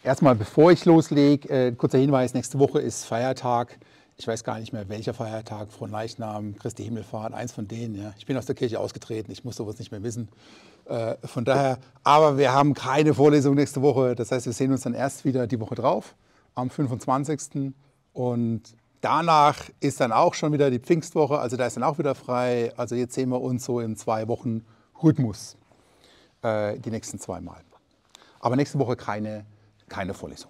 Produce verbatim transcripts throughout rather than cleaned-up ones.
Erstmal, bevor ich loslege, äh, kurzer Hinweis, nächste Woche ist Feiertag. Ich weiß gar nicht mehr, welcher Feiertag, Fronleichnam, Christi Himmelfahrt, eins von denen. Ja. Ich bin aus der Kirche ausgetreten, ich muss sowas nicht mehr wissen. Äh, von daher, aber wir haben keine Vorlesung nächste Woche. Das heißt, wir sehen uns dann erst wieder die Woche drauf, am fünfundzwanzigsten Und danach ist dann auch schon wieder die Pfingstwoche, also da ist dann auch wieder frei. Also jetzt sehen wir uns so im zwei Wochen Rhythmus, äh, die nächsten zwei Mal. Aber nächste Woche keine, keine Vorlesung.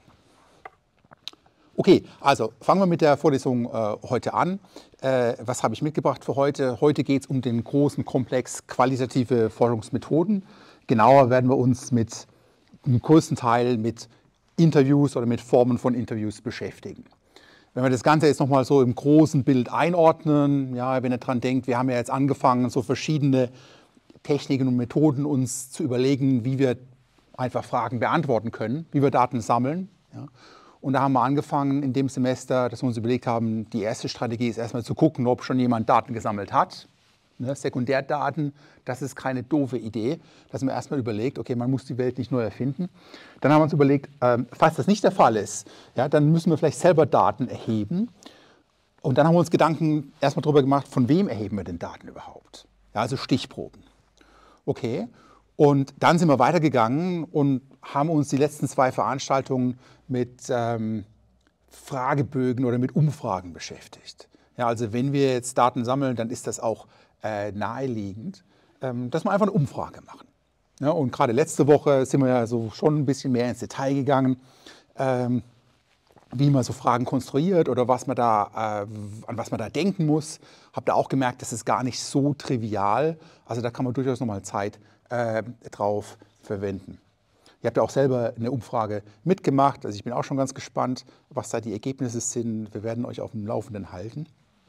Okay, also fangen wir mit der Vorlesung äh, heute an. Äh, was habe ich mitgebracht für heute? Heute geht es um den großen Komplex qualitative Forschungsmethoden. Genauer werden wir uns mit im größten Teil mit Interviews oder mit Formen von Interviews beschäftigen. Wenn wir das Ganze jetzt nochmal so im großen Bild einordnen, ja, wenn ihr daran denkt, wir haben ja jetzt angefangen, so verschiedene Techniken und Methoden uns zu überlegen, wie wir einfach Fragen beantworten können, wie wir Daten sammeln. Ja. Und da haben wir angefangen in dem Semester, dass wir uns überlegt haben, die erste Strategie ist erstmal zu gucken, ob schon jemand Daten gesammelt hat. Ne, Sekundärdaten, das ist keine doofe Idee, dass man erstmal überlegt, okay, man muss die Welt nicht neu erfinden. Dann haben wir uns überlegt, ähm, falls das nicht der Fall ist, ja, dann müssen wir vielleicht selber Daten erheben. Und dann haben wir uns Gedanken erstmal darüber gemacht, von wem erheben wir denn Daten überhaupt? Ja, also Stichproben. Okay, und dann sind wir weitergegangen und haben uns die letzten zwei Veranstaltungen mit ähm, Fragebögen oder mit Umfragen beschäftigt. Ja, also wenn wir jetzt Daten sammeln, dann ist das auch äh, naheliegend, ähm, dass wir einfach eine Umfrage machen. Ja, und gerade letzte Woche sind wir ja so schon ein bisschen mehr ins Detail gegangen, ähm, wie man so Fragen konstruiert oder was man da, äh, an was man da denken muss. Habt ihr auch gemerkt, das ist gar nicht so trivial. Also da kann man durchaus nochmal Zeit äh, drauf verwenden. Ihr habt ja auch selber eine Umfrage mitgemacht. Also ich bin auch schon ganz gespannt, was da die Ergebnisse sind. Wir werden euch auf dem Laufenden halten.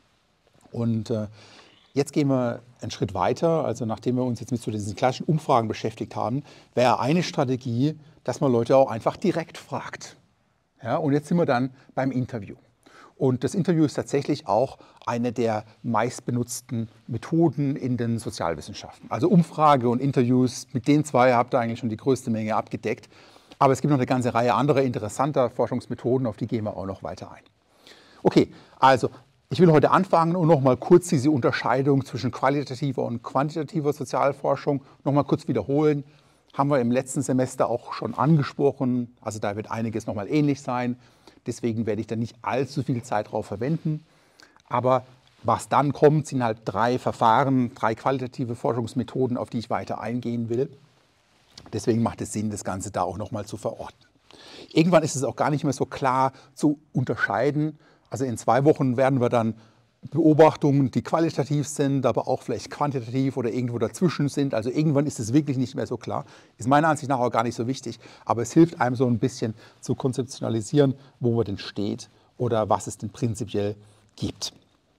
Und äh, jetzt gehen wir einen Schritt weiter. Also nachdem wir uns jetzt mit so diesen klassischen Umfragen beschäftigt haben, wäre eine Strategie, dass man Leute auch einfach direkt fragt. Ja, und jetzt sind wir dann beim Interview. Und das Interview ist tatsächlich auch eine der meistbenutzten Methoden in den Sozialwissenschaften. Also Umfrage und Interviews, mit den zwei habt ihr eigentlich schon die größte Menge abgedeckt. Aber es gibt noch eine ganze Reihe anderer interessanter Forschungsmethoden, auf die gehen wir auch noch weiter ein. Okay, also ich will heute anfangen und noch mal kurz diese Unterscheidung zwischen qualitativer und quantitativer Sozialforschung noch mal kurz wiederholen. Haben wir im letzten Semester auch schon angesprochen. Also da wird einiges noch mal ähnlich sein. Deswegen werde ich da nicht allzu viel Zeit drauf verwenden. Aber was dann kommt, sind halt drei Verfahren, drei qualitative Forschungsmethoden, auf die ich weiter eingehen will. Deswegen macht es Sinn, das Ganze da auch noch mal zu verorten. Irgendwann ist es auch gar nicht mehr so klar zu unterscheiden. Also in zwei Wochen werden wir dann Beobachtungen, die qualitativ sind, aber auch vielleicht quantitativ oder irgendwo dazwischen sind. Also irgendwann ist es wirklich nicht mehr so klar. Ist meiner Ansicht nach auch gar nicht so wichtig, aber es hilft einem so ein bisschen zu konzeptionalisieren, wo man denn steht oder was es denn prinzipiell gibt.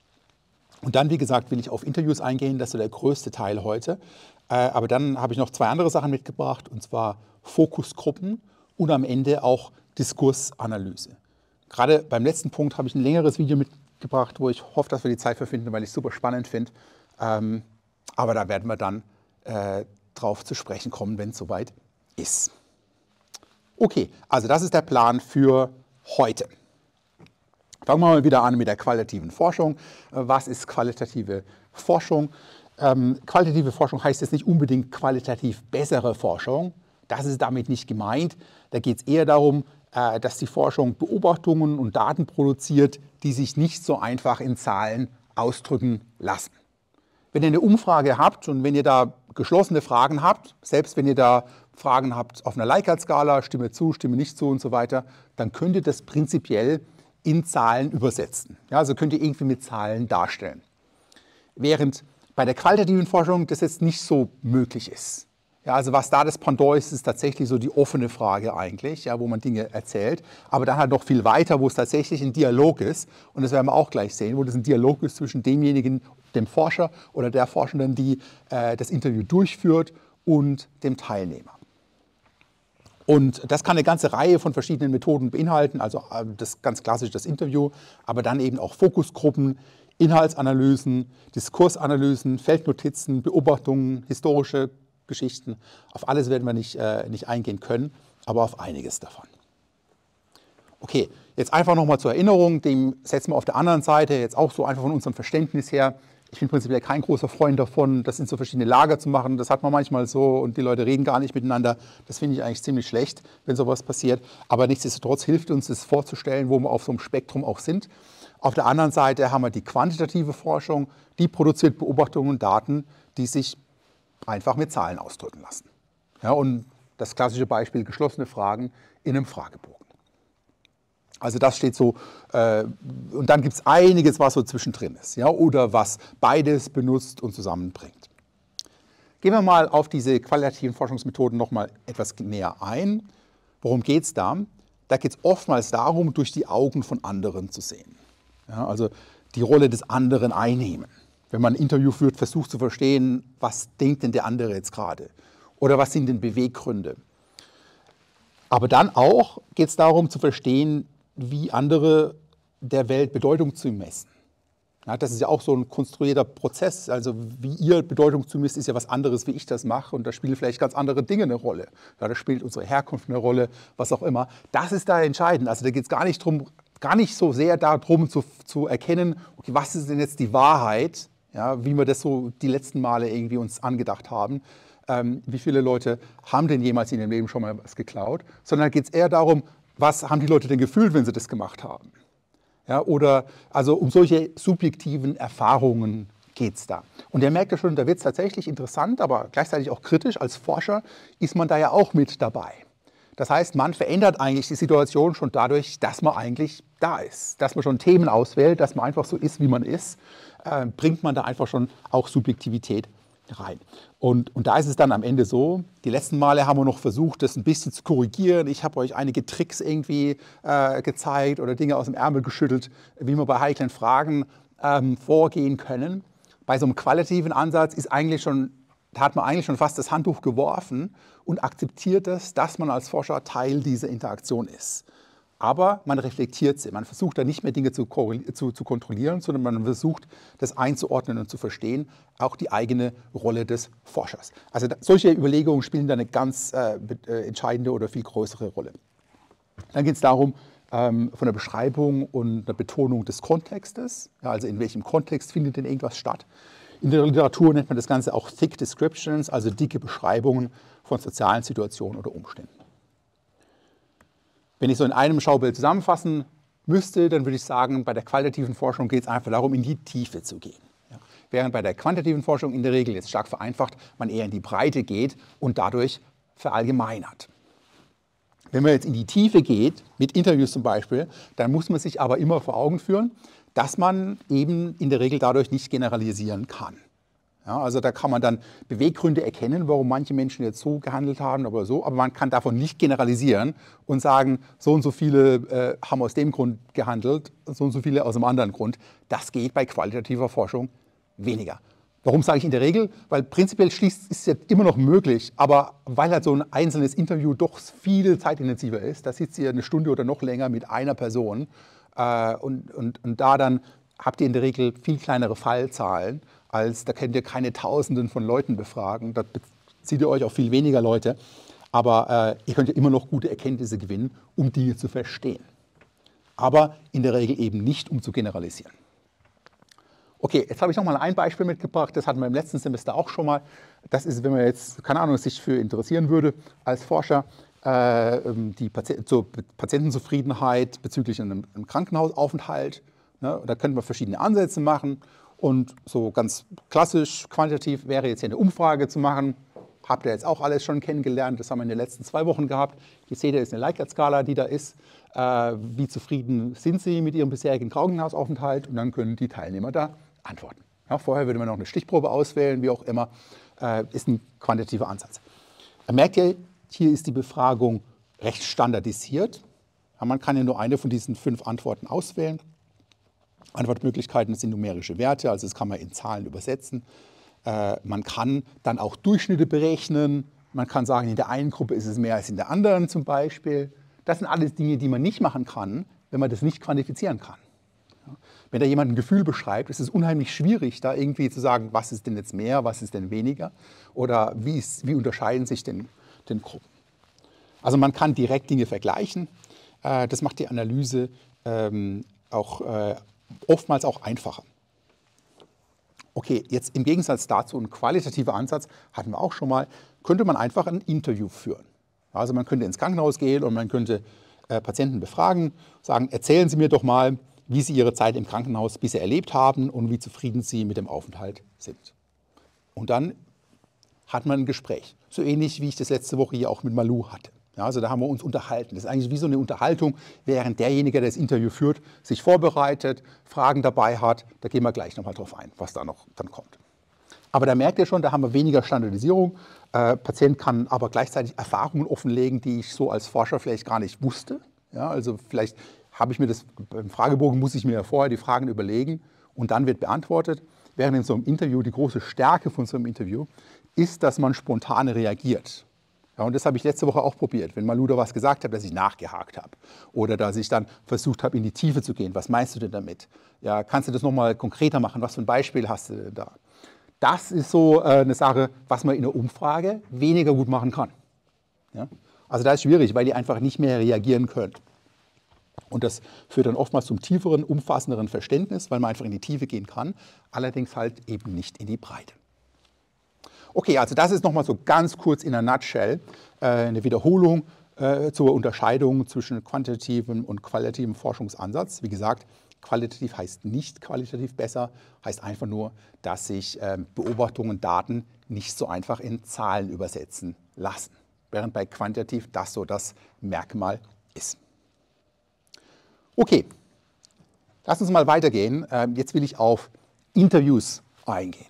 Und dann, wie gesagt, will ich auf Interviews eingehen, das ist so der größte Teil heute. Aber dann habe ich noch zwei andere Sachen mitgebracht, und zwar Fokusgruppen und am Ende auch Diskursanalyse. Gerade beim letzten Punkt habe ich ein längeres Video mitgebracht, wo ich hoffe, dass wir die Zeit für finden, weil ich es super spannend finde. Ähm, aber da werden wir dann äh, drauf zu sprechen kommen, wenn es soweit ist. Okay, also das ist der Plan für heute. Fangen wir mal wieder an mit der qualitativen Forschung. Was ist qualitative Forschung? Ähm, qualitative Forschung heißt jetzt nicht unbedingt qualitativ bessere Forschung. Das ist damit nicht gemeint. Da geht es eher darum, dass die Forschung Beobachtungen und Daten produziert, die sich nicht so einfach in Zahlen ausdrücken lassen. Wenn ihr eine Umfrage habt und wenn ihr da geschlossene Fragen habt, selbst wenn ihr da Fragen habt auf einer Likert-Skala, Stimme zu, Stimme nicht zu und so weiter, dann könnt ihr das prinzipiell in Zahlen übersetzen. Ja, also könnt ihr irgendwie mit Zahlen darstellen. Während bei der qualitativen Forschung das jetzt nicht so möglich ist. Ja, also was da das Pendant ist, ist tatsächlich so die offene Frage eigentlich, ja, wo man Dinge erzählt, aber dann halt noch viel weiter, wo es tatsächlich ein Dialog ist, und das werden wir auch gleich sehen, wo das ein Dialog ist zwischen demjenigen, dem Forscher oder der Forschenden, die äh, das Interview durchführt, und dem Teilnehmer. Und das kann eine ganze Reihe von verschiedenen Methoden beinhalten, also äh, das ganz klassisch das Interview, aber dann eben auch Fokusgruppen, Inhaltsanalysen, Diskursanalysen, Feldnotizen, Beobachtungen, historische Geschichten. Auf alles werden wir nicht, äh, nicht eingehen können, aber auf einiges davon. Okay, jetzt einfach nochmal zur Erinnerung, dem setzen wir auf der anderen Seite jetzt auch so einfach von unserem Verständnis her. Ich bin prinzipiell kein großer Freund davon, das in so verschiedene Lager zu machen. Das hat man manchmal so und die Leute reden gar nicht miteinander. Das finde ich eigentlich ziemlich schlecht, wenn sowas passiert. Aber nichtsdestotrotz hilft uns das vorzustellen, wo wir auf so einem Spektrum auch sind. Auf der anderen Seite haben wir die quantitative Forschung, die produziert Beobachtungen und Daten, die sich einfach mit Zahlen ausdrücken lassen. Ja, und das klassische Beispiel, geschlossene Fragen in einem Fragebogen. Also das steht so, äh, und dann gibt es einiges, was so zwischendrin ist, ja, oder was beides benutzt und zusammenbringt. Gehen wir mal auf diese qualitativen Forschungsmethoden noch mal etwas näher ein. Worum geht es da? Da geht es oftmals darum, durch die Augen von anderen zu sehen. Ja, also die Rolle des anderen einnehmen. Wenn man ein Interview führt, versucht zu verstehen, was denkt denn der andere jetzt gerade? Oder was sind denn Beweggründe? Aber dann auch geht es darum zu verstehen, wie andere der Welt Bedeutung zu messen. Ja, das ist ja auch so ein konstruierter Prozess. Also wie ihr Bedeutung zumisst, ist ja was anderes, wie ich das mache. Und da spielen vielleicht ganz andere Dinge eine Rolle. Ja, da spielt unsere Herkunft eine Rolle, was auch immer. Das ist da entscheidend. Also da geht es gar nicht drum, gar nicht so sehr darum zu, zu erkennen, okay, was ist denn jetzt die Wahrheit, ja, wie wir das so die letzten Male irgendwie uns angedacht haben. Ähm, wie viele Leute haben denn jemals in ihrem Leben schon mal was geklaut? Sondern geht es eher darum, was haben die Leute denn gefühlt, wenn sie das gemacht haben? Ja, oder also um solche subjektiven Erfahrungen geht es da. Und ihr merkt ja schon, da wird es tatsächlich interessant, aber gleichzeitig auch kritisch. Als Forscher ist man da ja auch mit dabei. Das heißt, man verändert eigentlich die Situation schon dadurch, dass man eigentlich da ist. Dass man schon Themen auswählt, dass man einfach so ist, wie man ist, äh, bringt man da einfach schon auch Subjektivität rein. Und, und da ist es dann am Ende so, die letzten Male haben wir noch versucht, das ein bisschen zu korrigieren. Ich habe euch einige Tricks irgendwie äh, gezeigt oder Dinge aus dem Ärmel geschüttelt, wie wir bei heiklen Fragen ähm, vorgehen können. Bei so einem qualitativen Ansatz ist eigentlich schon, da hat man eigentlich schon fast das Handtuch geworfen und akzeptiert es, dass man als Forscher Teil dieser Interaktion ist. Aber man reflektiert sie. Man versucht da nicht mehr Dinge zu, zu, zu kontrollieren, sondern man versucht, das einzuordnen und zu verstehen, auch die eigene Rolle des Forschers. Also da, solche Überlegungen spielen da eine ganz äh, äh, entscheidende oder viel größere Rolle. Dann geht es darum, ähm, von der Beschreibung und der Betonung des Kontextes, ja, also in welchem Kontext findet denn irgendwas statt. In der Literatur nennt man das Ganze auch Thick Descriptions, also dicke Beschreibungen von sozialen Situationen oder Umständen. Wenn ich so in einem Schaubild zusammenfassen müsste, dann würde ich sagen, bei der qualitativen Forschung geht es einfach darum, in die Tiefe zu gehen. Ja. Während bei der quantitativen Forschung in der Regel, jetzt stark vereinfacht, man eher in die Breite geht und dadurch verallgemeinert. Wenn man jetzt in die Tiefe geht, mit Interviews zum Beispiel, dann muss man sich aber immer vor Augen führen, dass man eben in der Regel dadurch nicht generalisieren kann. Ja, also da kann man dann Beweggründe erkennen, warum manche Menschen jetzt so gehandelt haben oder so, aber man kann davon nicht generalisieren und sagen, so und so viele äh, haben aus dem Grund gehandelt, so und so viele aus einem anderen Grund. Das geht bei qualitativer Forschung weniger. Warum sage ich in der Regel? Weil prinzipiell schließt, ist es ja immer noch möglich, aber weil halt so ein einzelnes Interview doch viel zeitintensiver ist, da sitzt ihr eine Stunde oder noch länger mit einer Person äh, und, und, und da dann habt ihr in der Regel viel kleinere Fallzahlen, als da könnt ihr keine Tausenden von Leuten befragen, da bezieht ihr euch auf viel weniger Leute, aber äh, ihr könnt ja immer noch gute Erkenntnisse gewinnen, um Dinge zu verstehen. Aber in der Regel eben nicht, um zu generalisieren. Okay, jetzt habe ich noch mal ein Beispiel mitgebracht, das hatten wir im letzten Semester auch schon mal. Das ist, wenn man jetzt, keine Ahnung, sich für interessieren würde als Forscher, äh, die Pati- zur Patientenzufriedenheit bezüglich einem, einem Krankenhausaufenthalt. Ne? Da könnte man verschiedene Ansätze machen. Und so ganz klassisch, quantitativ wäre jetzt hier eine Umfrage zu machen. Habt ihr jetzt auch alles schon kennengelernt, das haben wir in den letzten zwei Wochen gehabt. Ihr seht, da ist eine Likert-Skala, die da ist. Äh, wie zufrieden sind Sie mit Ihrem bisherigen Krankenhausaufenthalt? Und dann können die Teilnehmer da antworten. Ja, vorher würde man noch eine Stichprobe auswählen, wie auch immer. Äh, ist ein quantitativer Ansatz. Da merkt ihr, hier ist die Befragung recht standardisiert. Ja, man kann ja nur eine von diesen fünf Antworten auswählen. Antwortmöglichkeiten sind numerische Werte, also das kann man in Zahlen übersetzen. Äh, man kann dann auch Durchschnitte berechnen. Man kann sagen, in der einen Gruppe ist es mehr als in der anderen zum Beispiel. Das sind alles Dinge, die man nicht machen kann, wenn man das nicht quantifizieren kann. Ja. Wenn da jemand ein Gefühl beschreibt, ist es unheimlich schwierig, da irgendwie zu sagen, was ist denn jetzt mehr, was ist denn weniger oder wie, ist, wie unterscheiden sich denn, denn Gruppen. Also man kann direkt Dinge vergleichen. Äh, das macht die Analyse ähm, auch, äh, oftmals auch einfacher. Okay, jetzt im Gegensatz dazu ein qualitativer Ansatz, hatten wir auch schon mal, könnte man einfach ein Interview führen. Also man könnte ins Krankenhaus gehen und man könnte äh, Patienten befragen, sagen, erzählen Sie mir doch mal, wie Sie Ihre Zeit im Krankenhaus bisher erlebt haben und wie zufrieden Sie mit dem Aufenthalt sind. Und dann hat man ein Gespräch, so ähnlich wie ich das letzte Woche hier auch mit Malu hatte. Ja, also da haben wir uns unterhalten. Das ist eigentlich wie so eine Unterhaltung, während derjenige, der das Interview führt, sich vorbereitet, Fragen dabei hat. Da gehen wir gleich nochmal drauf ein, was da noch dann kommt. Aber da merkt ihr schon, da haben wir weniger Standardisierung. Äh, Patient kann aber gleichzeitig Erfahrungen offenlegen, die ich so als Forscher vielleicht gar nicht wusste. Ja, also vielleicht habe ich mir das, beim Fragebogen muss ich mir ja vorher die Fragen überlegen und dann wird beantwortet. Während in so einem Interview, die große Stärke von so einem Interview ist, dass man spontan reagiert. Ja, und das habe ich letzte Woche auch probiert. Wenn Malu da was gesagt hat, dass ich nachgehakt habe. Oder dass ich dann versucht habe, in die Tiefe zu gehen. Was meinst du denn damit? Ja, kannst du das nochmal konkreter machen? Was für ein Beispiel hast du denn da? Das ist so äh, eine Sache, was man in der Umfrage weniger gut machen kann. Ja? Also da ist schwierig, weil ihr einfach nicht mehr reagieren könnt. Und das führt dann oftmals zum tieferen, umfassenderen Verständnis, weil man einfach in die Tiefe gehen kann. Allerdings halt eben nicht in die Breite. Okay, also das ist nochmal so ganz kurz in a nutshell äh, eine Wiederholung äh, zur Unterscheidung zwischen quantitativem und qualitativem Forschungsansatz. Wie gesagt, qualitativ heißt nicht qualitativ besser, heißt einfach nur, dass sich äh, Beobachtungen, Daten nicht so einfach in Zahlen übersetzen lassen, während bei quantitativ das so das Merkmal ist. Okay, lass uns mal weitergehen. Äh, jetzt will ich auf Interviews eingehen.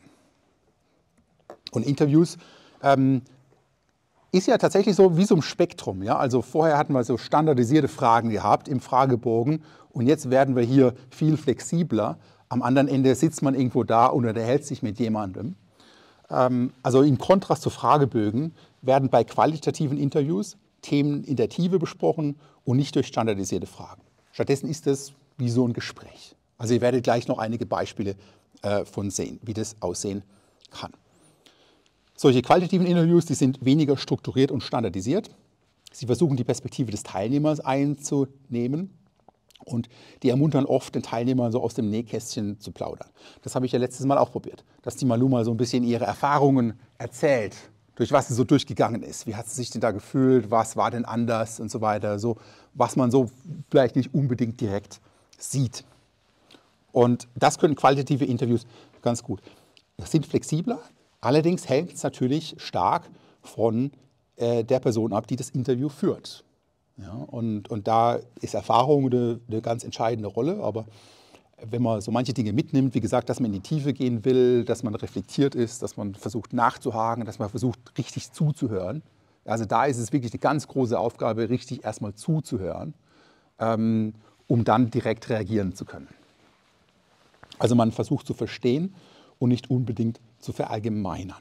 Und Interviews ähm, ist ja tatsächlich so wie so ein Spektrum. Ja? Also vorher hatten wir so standardisierte Fragen gehabt im Fragebogen und jetzt werden wir hier viel flexibler. Am anderen Ende sitzt man irgendwo da und unterhält sich mit jemandem. Ähm, also im Kontrast zu Fragebögen werden bei qualitativen Interviews Themen in der Tiefe besprochen und nicht durch standardisierte Fragen. Stattdessen ist es wie so ein Gespräch. Also ihr werdet gleich noch einige Beispiele äh, von sehen, wie das aussehen kann. Solche qualitativen Interviews, die sind weniger strukturiert und standardisiert. Sie versuchen, die Perspektive des Teilnehmers einzunehmen und die ermuntern oft, den Teilnehmer so aus dem Nähkästchen zu plaudern. Das habe ich ja letztes Mal auch probiert, dass die Malu mal so ein bisschen ihre Erfahrungen erzählt, durch was sie so durchgegangen ist. Wie hat sie sich denn da gefühlt, was war denn anders und so weiter, so, was man so vielleicht nicht unbedingt direkt sieht. Und das können qualitative Interviews ganz gut. Das sind flexibler. Allerdings hängt es natürlich stark von äh, der Person ab, die das Interview führt. Ja, und, und da ist Erfahrung eine, eine ganz entscheidende Rolle. Aber wenn man so manche Dinge mitnimmt, wie gesagt, dass man in die Tiefe gehen will, dass man reflektiert ist, dass man versucht nachzuhaken, dass man versucht richtig zuzuhören. Also da ist es wirklich eine ganz große Aufgabe, richtig erstmal zuzuhören, ähm, um dann direkt reagieren zu können. Also man versucht zu verstehen und nicht unbedingt zu verallgemeinern.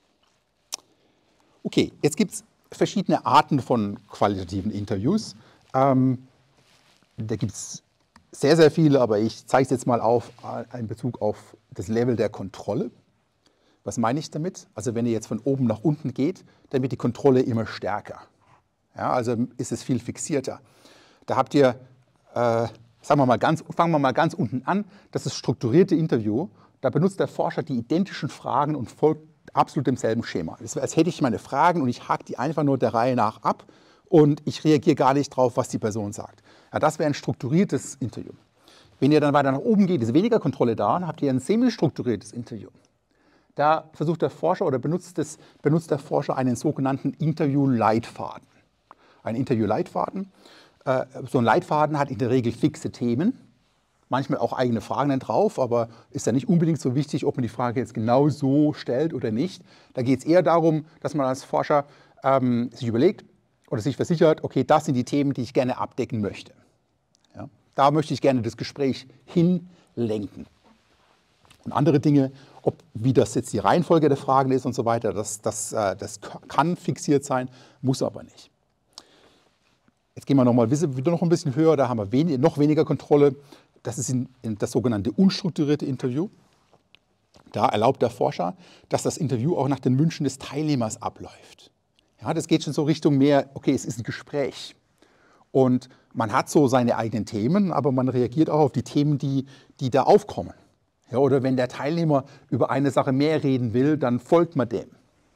Okay, jetzt gibt es verschiedene Arten von qualitativen Interviews. Ähm, da gibt es sehr, sehr viele, aber ich zeige es jetzt mal auf in Bezug auf das Level der Kontrolle. Was meine ich damit? Also wenn ihr jetzt von oben nach unten geht, dann wird die Kontrolle immer stärker. Ja, also ist es viel fixierter. Da habt ihr, äh, sagen wir mal ganz, fangen wir mal ganz unten an, das ist strukturierte Interview. Da benutzt der Forscher die identischen Fragen und folgt absolut demselben Schema. Das ist, als hätte ich meine Fragen und ich hake die einfach nur der Reihe nach ab und ich reagiere gar nicht drauf, was die Person sagt. Ja, das wäre ein strukturiertes Interview. Wenn ihr dann weiter nach oben geht, ist weniger Kontrolle da, dann habt ihr ein semi-strukturiertes Interview. Da versucht der Forscher oder benutzt, das, benutzt der Forscher einen sogenannten Interview-Leitfaden. Ein Interview-Leitfaden. Äh, so ein Leitfaden hat in der Regel fixe Themen. Manchmal auch eigene Fragen dann drauf, aber ist ja nicht unbedingt so wichtig, ob man die Frage jetzt genau so stellt oder nicht. Da geht es eher darum, dass man als Forscher ähm, sich überlegt oder sich versichert, okay, das sind die Themen, die ich gerne abdecken möchte. Ja, da möchte ich gerne das Gespräch hinlenken. Und andere Dinge, ob, wie das jetzt die Reihenfolge der Fragen ist und so weiter, das, das, äh, das kann fixiert sein, muss aber nicht. Jetzt gehen wir noch mal wieder noch ein bisschen höher, da haben wir wenig, noch weniger Kontrolle. Das ist in, in das sogenannte unstrukturierte Interview. Da erlaubt der Forscher, dass das Interview auch nach den Wünschen des Teilnehmers abläuft. Ja, das geht schon so Richtung mehr, okay, es ist ein Gespräch. Und man hat so seine eigenen Themen, aber man reagiert auch auf die Themen, die, die da aufkommen. Ja, oder wenn der Teilnehmer über eine Sache mehr reden will, dann folgt man dem.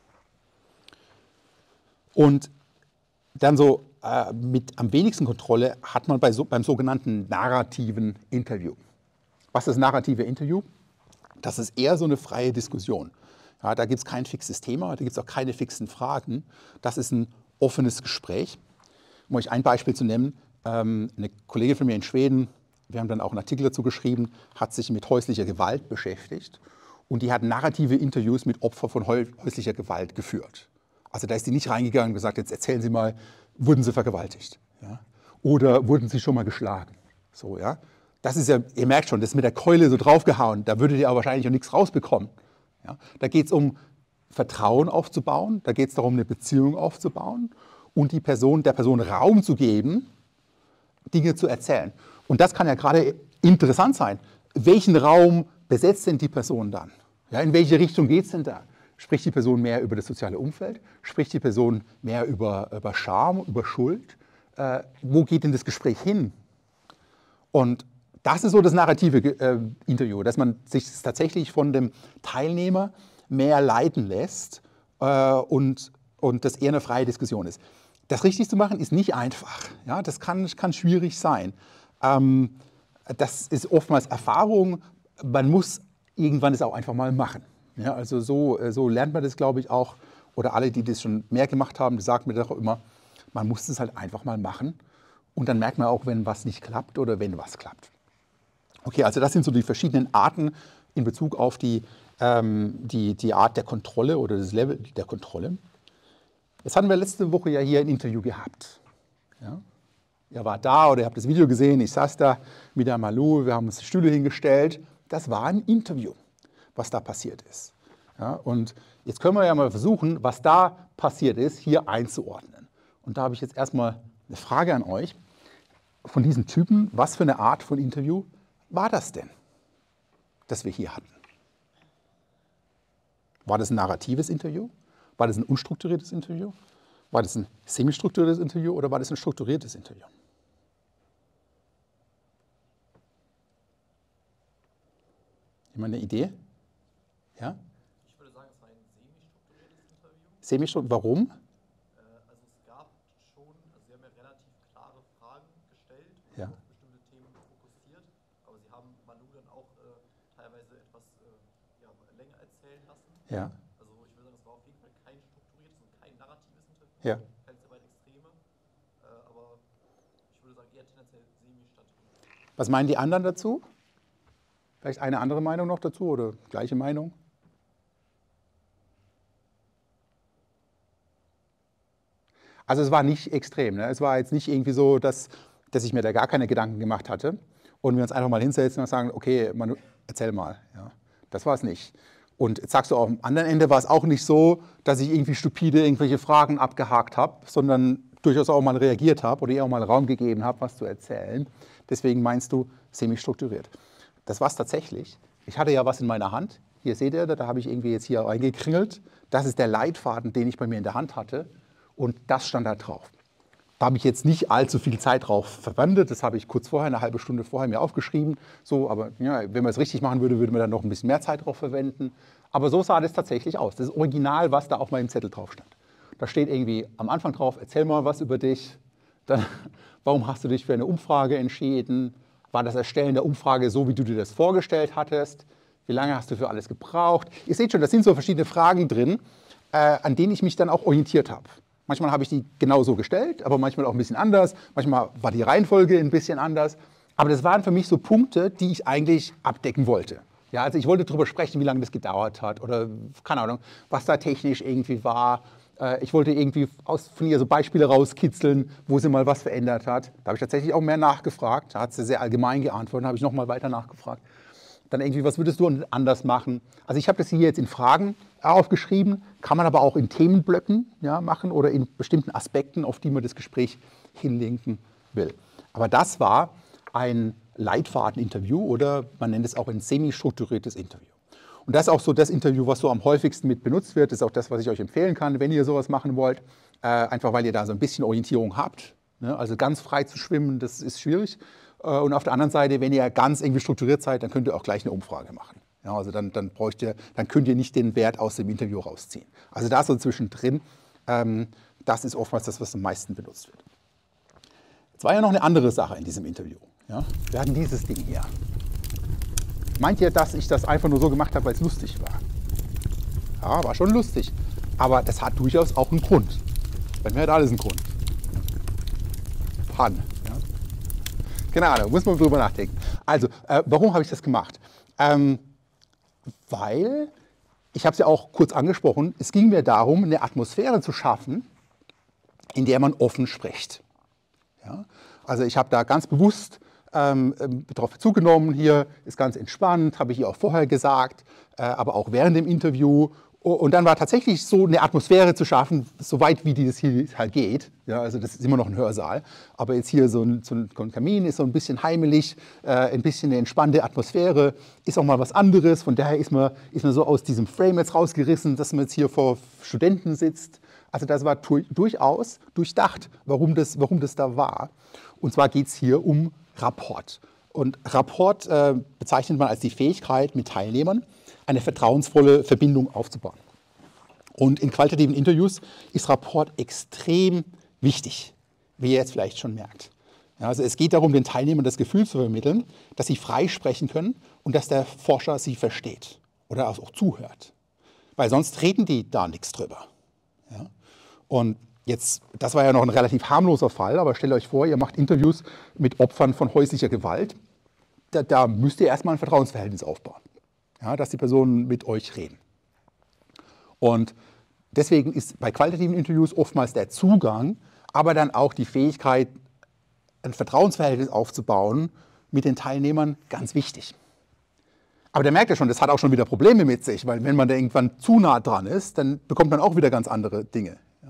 Und dann so äh, mit am wenigsten Kontrolle hat man bei so, beim sogenannten narrativen Interview. Was ist das narrative Interview? Das ist eher so eine freie Diskussion. Ja, da gibt es kein fixes Thema, da gibt es auch keine fixen Fragen. Das ist ein offenes Gespräch. Um euch ein Beispiel zu nennen, ähm, eine Kollegin von mir in Schweden, wir haben dann auch einen Artikel dazu geschrieben, hat sich mit häuslicher Gewalt beschäftigt und die hat narrative Interviews mit Opfern von häuslicher Gewalt geführt. Also da ist die nicht reingegangen und gesagt, jetzt erzählen Sie mal, wurden Sie vergewaltigt? Ja? Oder wurden Sie schon mal geschlagen? So, ja? Das ist ja, ihr merkt schon, das ist mit der Keule so draufgehauen, da würdet ihr aber wahrscheinlich auch nichts rausbekommen. Ja? Da geht es um Vertrauen aufzubauen, da geht es darum, eine Beziehung aufzubauen und die Person, der Person Raum zu geben, Dinge zu erzählen. Und das kann ja gerade interessant sein. Welchen Raum besetzt denn die Person dann? Ja, in welche Richtung geht es denn da? Spricht die Person mehr über das soziale Umfeld? Spricht die Person mehr über, über Scham, über Schuld? Äh, wo geht denn das Gespräch hin? Und das ist so das narrative äh, Interview, dass man sich tatsächlich von dem Teilnehmer mehr leiten lässt äh, und, und das eher eine freie Diskussion ist. Das richtig zu machen ist nicht einfach. Ja, das kann, kann schwierig sein. Ähm, das ist oftmals Erfahrung. Man muss irgendwann es auch einfach mal machen. Ja, also so, so lernt man das, glaube ich, auch. Oder alle, die das schon mehr gemacht haben, die sagen mir doch immer, man muss es halt einfach mal machen. Und dann merkt man auch, wenn was nicht klappt oder wenn was klappt. Okay, also das sind so die verschiedenen Arten in Bezug auf die, ähm, die, die Art der Kontrolle oder das Level der Kontrolle. Jetzt hatten wir letzte Woche ja hier ein Interview gehabt. Ja? Ihr wart da oder ihr habt das Video gesehen, ich saß da mit der Malou, wir haben uns Stühle hingestellt. Das war ein Interview, was da passiert ist. Ja? Und jetzt können wir ja mal versuchen, was da passiert ist, hier einzuordnen. Und da habe ich jetzt erstmal eine Frage an euch. Von diesen Typen, was für eine Art von Interview war das denn, das wir hier hatten? War das ein narratives Interview? War das ein unstrukturiertes Interview? War das ein semi-strukturiertes Interview oder war das ein strukturiertes Interview? Jemand eine Idee? Ja? Ich würde sagen, es war ein semi-strukturiertes Interview. Semi-strukturiert, warum? Also es gab schon, also Sie haben ja relativ klare Fragen gestellt und Ja. auf bestimmte Themen fokussiert, aber Sie haben Manu dann auch äh, teilweise etwas äh, ja, länger erzählen lassen. Ja. Also ich würde sagen, es war auf jeden Fall kein strukturiertes und kein narratives Interview, Ja. kein sehr weit Extreme, äh, aber ich würde sagen eher tendenziell semi-statt. Was meinen die anderen dazu? Vielleicht eine andere Meinung noch dazu oder gleiche Meinung? Also es war nicht extrem. Ne? Es war jetzt nicht irgendwie so, dass, dass ich mir da gar keine Gedanken gemacht hatte und wir uns einfach mal hinsetzen und sagen, okay, Manu, erzähl mal. Ja, das war es nicht. Und jetzt sagst du, auch am anderen Ende war es auch nicht so, dass ich irgendwie stupide irgendwelche Fragen abgehakt habe, sondern durchaus auch mal reagiert habe oder ihr auch mal Raum gegeben habe, was zu erzählen. Deswegen meinst du semi-strukturiert. Das war es tatsächlich. Ich hatte ja was in meiner Hand. Hier seht ihr, da habe ich irgendwie jetzt hier reingekringelt. Das ist der Leitfaden, den ich bei mir in der Hand hatte. Und das stand da drauf. Da habe ich jetzt nicht allzu viel Zeit drauf verwendet. Das habe ich kurz vorher, eine halbe Stunde vorher mir aufgeschrieben. So, aber ja, wenn man es richtig machen würde, würde man dann noch ein bisschen mehr Zeit drauf verwenden. Aber so sah das tatsächlich aus. Das ist original, was da auf meinem Zettel drauf stand. Da steht irgendwie am Anfang drauf, erzähl mal was über dich. Dann, warum hast du dich für eine Umfrage entschieden? War das Erstellen der Umfrage so, wie du dir das vorgestellt hattest? Wie lange hast du für alles gebraucht? Ihr seht schon, da sind so verschiedene Fragen drin, äh, an denen ich mich dann auch orientiert habe. Manchmal habe ich die genau so gestellt, aber manchmal auch ein bisschen anders. Manchmal war die Reihenfolge ein bisschen anders. Aber das waren für mich so Punkte, die ich eigentlich abdecken wollte. Ja, also ich wollte darüber sprechen, wie lange das gedauert hat oder keine Ahnung, was da technisch irgendwie war. Ich wollte irgendwie aus, von ihr so Beispiele rauskitzeln, wo sie mal was verändert hat. Da habe ich tatsächlich auch mehr nachgefragt. Da hat sie sehr allgemein geantwortet, da habe ich noch mal weiter nachgefragt. Dann irgendwie, was würdest du anders machen? Also ich habe das hier jetzt in Fragen aufgeschrieben, kann man aber auch in Themenblöcken ja, machen oder in bestimmten Aspekten, auf die man das Gespräch hinlenken will. Aber das war ein Leitfaden-Interview oder man nennt es auch ein semi-strukturiertes Interview. Und das ist auch so das Interview, was so am häufigsten mit benutzt wird. Das ist auch das, was ich euch empfehlen kann, wenn ihr sowas machen wollt. Äh, einfach weil ihr da so ein bisschen Orientierung habt. Ne? Also ganz frei zu schwimmen, das ist schwierig. Und auf der anderen Seite, wenn ihr ganz irgendwie strukturiert seid, dann könnt ihr auch gleich eine Umfrage machen. Ja, also dann, dann, bräucht ihr, dann könnt ihr nicht den Wert aus dem Interview rausziehen. Also da so zwischendrin, ähm, das ist oftmals das, was am meisten benutzt wird. Jetzt war ja noch eine andere Sache in diesem Interview. Ja? Wir hatten dieses Ding hier. Meint ihr, dass ich das einfach nur so gemacht habe, weil es lustig war? Ja, war schon lustig. Aber das hat durchaus auch einen Grund. Bei mir hat alles einen Grund. Pan. Ja? Keine Ahnung, muss man drüber nachdenken. Also, äh, warum habe ich das gemacht? Ähm, weil, ich habe es ja auch kurz angesprochen, es ging mir darum, eine Atmosphäre zu schaffen, in der man offen spricht. Ja? Also ich habe da ganz bewusst ähm, darauf zugenommen, hier ist ganz entspannt, habe ich ihr auch vorher gesagt, äh, aber auch während dem Interview. Und dann war tatsächlich so eine Atmosphäre zu schaffen, so weit wie das hier halt geht. Ja, also das ist immer noch ein Hörsaal. Aber jetzt hier so ein, so ein Kamin ist so ein bisschen heimelig, äh, ein bisschen eine entspannte Atmosphäre, ist auch mal was anderes. Von daher ist man, ist man so aus diesem Frame jetzt rausgerissen, dass man jetzt hier vor Studenten sitzt. Also das war durchaus durchdacht, warum das, warum das da war. Und zwar geht es hier um Rapport. Und Rapport äh, bezeichnet man als die Fähigkeit, mit Teilnehmern eine vertrauensvolle Verbindung aufzubauen. Und in qualitativen Interviews ist Rapport extrem wichtig, wie ihr jetzt vielleicht schon merkt. Ja, also es geht darum, den Teilnehmern das Gefühl zu vermitteln, dass sie frei sprechen können und dass der Forscher sie versteht oder auch zuhört. Weil sonst reden die da nichts drüber. Ja? Und jetzt, das war ja noch ein relativ harmloser Fall, aber stellt euch vor, ihr macht Interviews mit Opfern von häuslicher Gewalt. Da, da müsst ihr erstmal ein Vertrauensverhältnis aufbauen. Ja, dass die Personen mit euch reden. Und deswegen ist bei qualitativen Interviews oftmals der Zugang, aber dann auch die Fähigkeit, ein Vertrauensverhältnis aufzubauen mit den Teilnehmern ganz wichtig. Aber der merkt ja schon, das hat auch schon wieder Probleme mit sich, weil wenn man da irgendwann zu nah dran ist, dann bekommt man auch wieder ganz andere Dinge. Ja.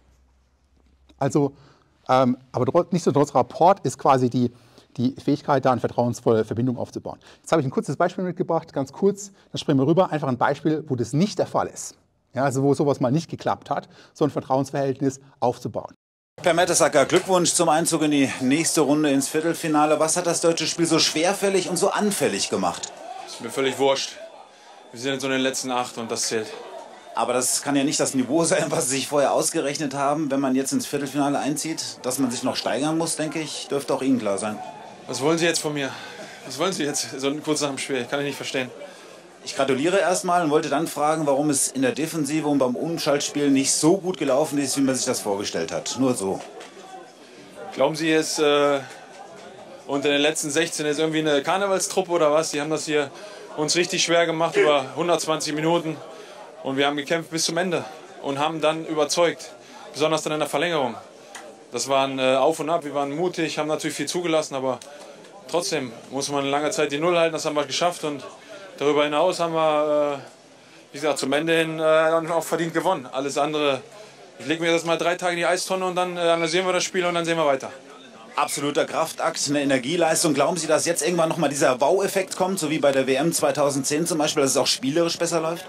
Also, ähm, aber nichtsdestotrotz, Rapport ist quasi die die Fähigkeit, da eine vertrauensvolle Verbindung aufzubauen. Jetzt habe ich ein kurzes Beispiel mitgebracht, ganz kurz, dann springen wir rüber, einfach ein Beispiel, wo das nicht der Fall ist. Ja, also wo sowas mal nicht geklappt hat, so ein Vertrauensverhältnis aufzubauen. Per Mertesacker, Glückwunsch zum Einzug in die nächste Runde ins Viertelfinale. Was hat das deutsche Spiel so schwerfällig und so anfällig gemacht? Ist mir völlig wurscht. Wir sind jetzt so in den letzten acht und das zählt. Aber das kann ja nicht das Niveau sein, was Sie sich vorher ausgerechnet haben, wenn man jetzt ins Viertelfinale einzieht. Dass man sich noch steigern muss, denke ich, dürfte auch Ihnen klar sein. Was wollen Sie jetzt von mir? Was wollen Sie jetzt so kurz nach dem Spiel? Kann ich nicht verstehen. Ich gratuliere erstmal und wollte dann fragen, warum es in der Defensive und beim Umschaltspiel nicht so gut gelaufen ist, wie man sich das vorgestellt hat. Nur so. Glauben Sie jetzt, äh, unter den letzten sechzehn ist irgendwie eine Karnevalstruppe oder was? Die haben das hier uns richtig schwer gemacht über hundertzwanzig Minuten. Und wir haben gekämpft bis zum Ende und haben dann überzeugt. Besonders dann in der Verlängerung. Das war ein äh, Auf und Ab, wir waren mutig, haben natürlich viel zugelassen, aber trotzdem muss man lange Zeit die Null halten, das haben wir geschafft und darüber hinaus haben wir, äh, wie gesagt, zum Ende hin äh, auch verdient gewonnen. Alles andere, ich lege mir das mal drei Tage in die Eistonne und dann äh, analysieren wir das Spiel und dann sehen wir weiter. Absoluter Kraftakt, eine Energieleistung. Glauben Sie, dass jetzt irgendwann nochmal dieser Wow-Effekt kommt, so wie bei der W M zweitausendzehn zum Beispiel, dass es auch spielerisch besser läuft?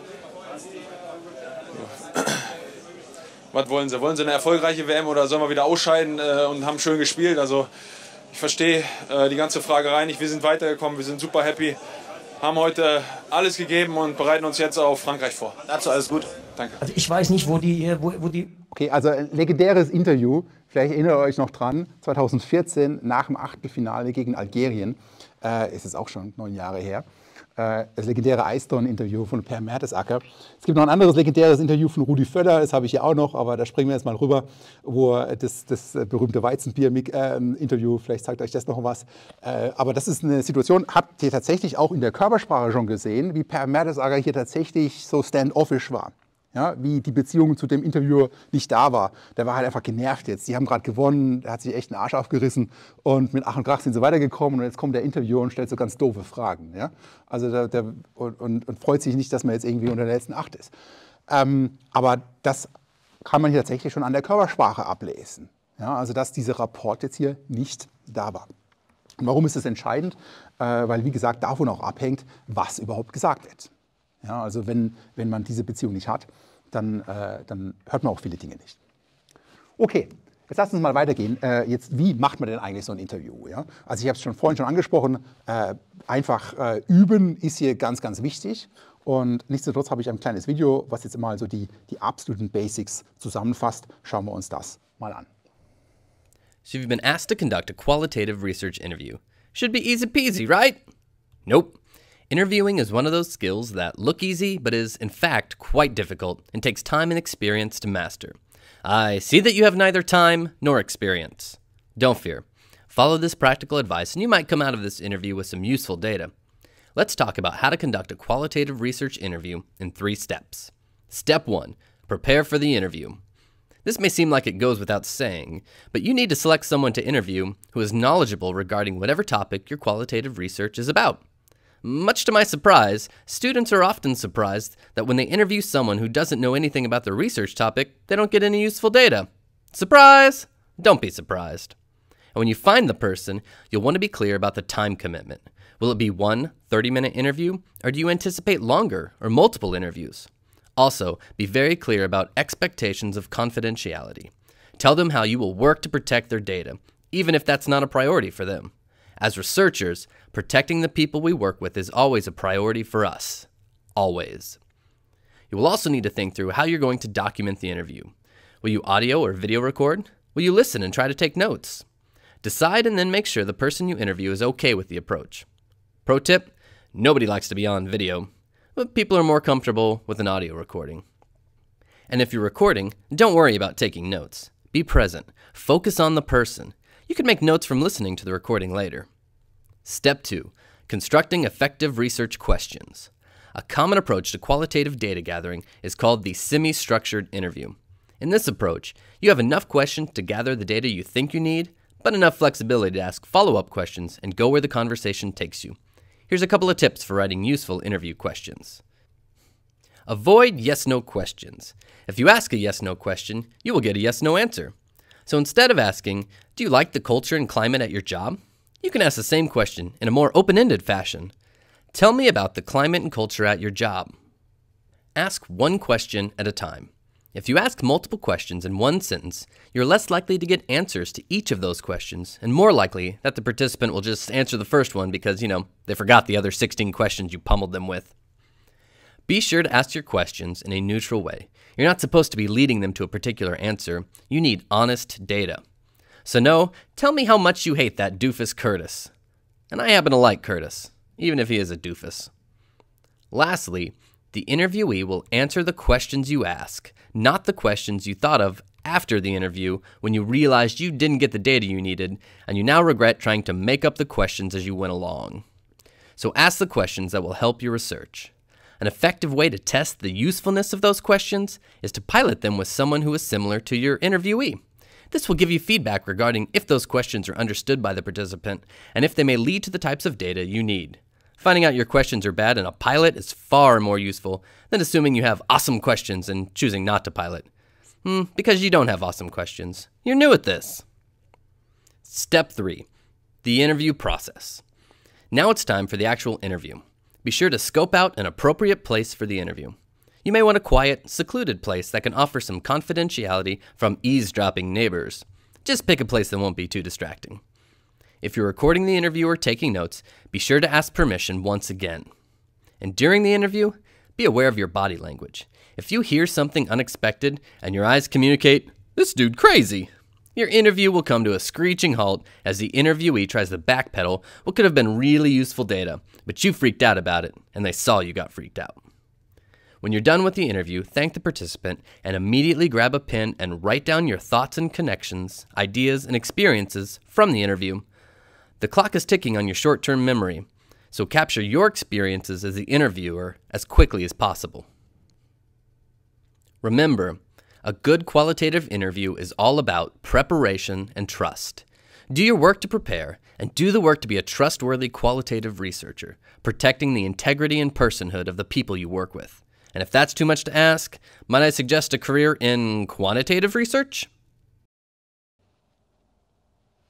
Was wollen Sie? Wollen Sie eine erfolgreiche W M oder sollen wir wieder ausscheiden äh, und haben schön gespielt? Also ich verstehe äh, die ganze Fragerei nicht. Wir sind weitergekommen, wir sind super happy, haben heute alles gegeben und bereiten uns jetzt auf Frankreich vor. Dazu alles gut. Danke. Also ich weiß nicht, wo die, wo, wo die... Okay, also ein legendäres Interview, vielleicht erinnert ihr euch noch dran, zweitausendvierzehn nach dem Achtelfinale gegen Algerien, äh, ist es auch schon neun Jahre her. Das legendäre Eiston-Interview von Per Mertesacker. Es gibt noch ein anderes legendäres Interview von Rudi Völler, das habe ich hier auch noch, aber da springen wir jetzt mal rüber, wo das, das berühmte Weizenbier-Interview, vielleicht sagt euch das noch was. Aber das ist eine Situation, habt ihr tatsächlich auch in der Körpersprache schon gesehen, wie Per Mertesacker hier tatsächlich so standoffish war. Ja, wie die Beziehung zu dem Interviewer nicht da war. Der war halt einfach genervt jetzt. Die haben gerade gewonnen, der hat sich echt einen Arsch aufgerissen und mit Ach und Krach sind sie weitergekommen und jetzt kommt der Interviewer und stellt so ganz doofe Fragen. Ja? Also der, der, und, und, und freut sich nicht, dass man jetzt irgendwie unter der letzten Acht ist. Ähm, aber das kann man hier tatsächlich schon an der Körpersprache ablesen. Ja? Also dass dieser Rapport jetzt hier nicht da war. Und warum ist das entscheidend? Äh, weil, wie gesagt, davon auch abhängt, was überhaupt gesagt wird. Ja, also wenn, wenn man diese Beziehung nicht hat, dann, äh, dann hört man auch viele Dinge nicht. Okay, Jetzt lass uns mal weitergehen. Äh, jetzt, wie macht man denn eigentlich so ein Interview? Ja? Also ich habe es schon vorhin schon angesprochen, äh, einfach äh, üben ist hier ganz, ganz wichtig. Und nichtsdestotrotz habe ich ein kleines Video, was jetzt mal so die, die absoluten Basics zusammenfasst. Schauen wir uns das mal an. So you've been asked to conduct a qualitative research interview. Should be easy peasy, right? Nope. Interviewing is one of those skills that look easy, but is in fact quite difficult and takes time and experience to master. I see that you have neither time nor experience. Don't fear. Follow this practical advice and you might come out of this interview with some useful data. Let's talk about how to conduct a qualitative research interview in three steps. Step one, prepare for the interview. This may seem like it goes without saying, but you need to select someone to interview who is knowledgeable regarding whatever topic your qualitative research is about. Much to my surprise, students are often surprised that when they interview someone who doesn't know anything about their research topic, they don't get any useful data. Surprise! Don't be surprised. And when you find the person, you'll want to be clear about the time commitment. Will it be one thirty-minute interview, or do you anticipate longer or multiple interviews? Also, be very clear about expectations of confidentiality. Tell them how you will work to protect their data, even if that's not a priority for them. As researchers, protecting the people we work with is always a priority for us. Always. You will also need to think through how you're going to document the interview. Will you audio or video record? Will you listen and try to take notes? Decide and then make sure the person you interview is okay with the approach. Pro tip, nobody likes to be on video, but people are more comfortable with an audio recording. And if you're recording, don't worry about taking notes. Be present. Focus on the person. You can make notes from listening to the recording later. Step two, constructing effective research questions. A common approach to qualitative data gathering is called the semi-structured interview. In this approach, you have enough questions to gather the data you think you need, but enough flexibility to ask follow-up questions and go where the conversation takes you. Here's a couple of tips for writing useful interview questions. Avoid yes-no questions. If you ask a yes-no question, you will get a yes-no answer. So instead of asking, do you like the culture and climate at your job? You can ask the same question in a more open-ended fashion. Tell me about the climate and culture at your job. Ask one question at a time. If you ask multiple questions in one sentence, you're less likely to get answers to each of those questions, and more likely that the participant will just answer the first one because, you know, they forgot the other sixteen questions you pummeled them with. Be sure to ask your questions in a neutral way. You're not supposed to be leading them to a particular answer. You need honest data. So no, tell me how much you hate that doofus Curtis. And I happen to like Curtis, even if he is a doofus. Lastly, the interviewee will answer the questions you ask, not the questions you thought of after the interview when you realized you didn't get the data you needed and you now regret trying to make up the questions as you went along. So ask the questions that will help your research. An effective way to test the usefulness of those questions is to pilot them with someone who is similar to your interviewee. This will give you feedback regarding if those questions are understood by the participant and if they may lead to the types of data you need. Finding out your questions are bad in a pilot is far more useful than assuming you have awesome questions and choosing not to pilot. Hmm, because you don't have awesome questions. You're new at this. Step three, the interview process. Now it's time for the actual interview. Be sure to scope out an appropriate place for the interview. You may want a quiet, secluded place that can offer some confidentiality from eavesdropping neighbors. Just pick a place that won't be too distracting. If you're recording the interview or taking notes, be sure to ask permission once again. And during the interview, be aware of your body language. If you hear something unexpected and your eyes communicate, "This dude crazy," your interview will come to a screeching halt as the interviewee tries to backpedal what could have been really useful data, but you freaked out about it and they saw you got freaked out. When you're done with the interview, thank the participant and immediately grab a pen and write down your thoughts and connections, ideas, and experiences from the interview. The clock is ticking on your short-term memory, so capture your experiences as the interviewer as quickly as possible. Remember, a good qualitative interview is all about preparation and trust. Do your work to prepare, and do the work to be a trustworthy qualitative researcher, protecting the integrity and personhood of the people you work with. And if that's too much to ask, might I suggest a career in quantitative research?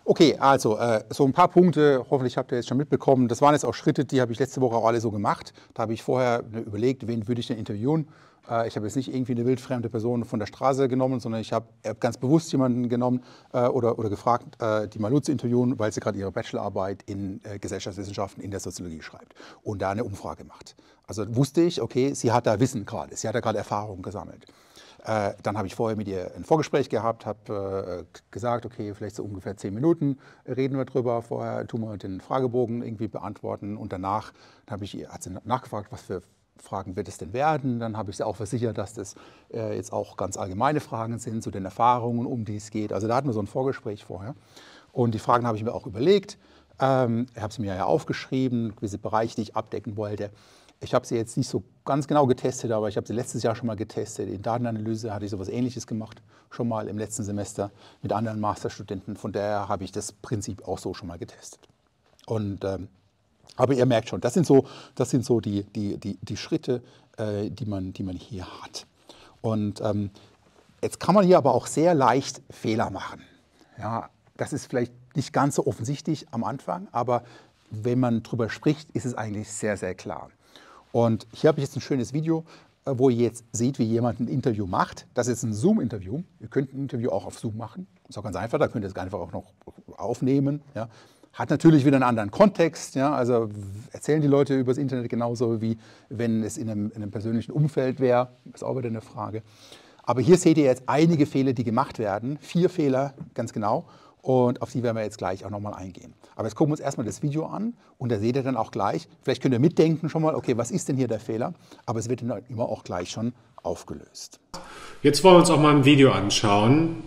Okay, also äh, so ein paar Punkte, hoffentlich habt ihr jetzt schon mitbekommen. Das waren jetzt auch Schritte, die habe ich letzte Woche auch alle so gemacht. Da habe ich vorher überlegt, wen würde ich denn interviewen. Äh, ich habe jetzt nicht irgendwie eine wildfremde Person von der Straße genommen, sondern ich habe ganz bewusst jemanden genommen äh, oder, oder gefragt, äh, die Malu zu interviewen, weil sie gerade ihre Bachelorarbeit in äh, Gesellschaftswissenschaften in der Soziologie schreibt und da eine Umfrage macht. Also wusste ich, okay, sie hat da Wissen gerade, sie hat da gerade Erfahrungen gesammelt. Äh, dann habe ich vorher mit ihr ein Vorgespräch gehabt, habe äh, gesagt, okay, vielleicht so ungefähr zehn Minuten reden wir drüber, vorher tun wir den Fragebogen irgendwie beantworten und danach habe ich, hat sie nachgefragt, was für Fragen wird es denn werden. Dann habe ich sie auch versichert, dass das äh, jetzt auch ganz allgemeine Fragen sind zu den Erfahrungen, um die es geht. Also da hatten wir so ein Vorgespräch vorher und die Fragen habe ich mir auch überlegt. Ähm, ich habe sie mir ja aufgeschrieben, gewisse Bereiche, die ich abdecken wollte. Ich habe sie jetzt nicht so ganz genau getestet, aber ich habe sie letztes Jahr schon mal getestet. In Datenanalyse hatte ich sowas Ähnliches gemacht, schon mal im letzten Semester mit anderen Masterstudenten. Von daher habe ich das Prinzip auch so schon mal getestet. Und, ähm, aber ihr merkt schon, das sind so, das sind so die, die, die, die Schritte, äh, die, man, die man hier hat. Und ähm, jetzt kann man hier aber auch sehr leicht Fehler machen. Ja, das ist vielleicht nicht ganz so offensichtlich am Anfang, aber wenn man drüber spricht, ist es eigentlich sehr, sehr klar. Und hier habe ich jetzt ein schönes Video, wo ihr jetzt seht, wie jemand ein Interview macht. Das ist ein Zoom-Interview. Ihr könnt ein Interview auch auf Zoom machen. Ist auch ganz einfach, da könnt ihr es einfach auch noch aufnehmen. Ja. Hat natürlich wieder einen anderen Kontext. Ja. Also erzählen die Leute über das Internet genauso, wie wenn es in einem, in einem persönlichen Umfeld wäre. Ist auch wieder eine Frage. Aber hier seht ihr jetzt einige Fehler, die gemacht werden. Vier Fehler, ganz genau. Und auf die werden wir jetzt gleich auch nochmal eingehen. Aber jetzt gucken wir uns erstmal das Video an und da seht ihr dann auch gleich, vielleicht könnt ihr mitdenken schon mal, okay, was ist denn hier der Fehler? Aber es wird dann immer auch gleich schon aufgelöst. Jetzt wollen wir uns auch mal ein Video anschauen,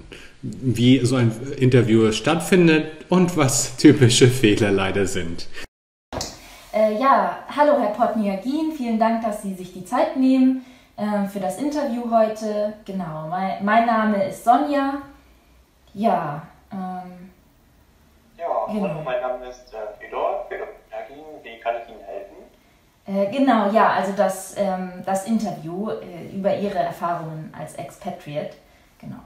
wie so ein Interview stattfindet und was typische Fehler leider sind. Äh, ja, hallo Herr Potniagin, vielen Dank, dass Sie sich die Zeit nehmen äh, für das Interview heute. Genau, mein, mein Name ist Sonja. Ja, ähm, ja, genau. Hallo, mein Name ist äh, Fedor, Fedor Potniagin. Wie kann ich Ihnen helfen? Äh, genau, ja, also das, ähm, das Interview äh, über Ihre Erfahrungen als Expatriate, genau.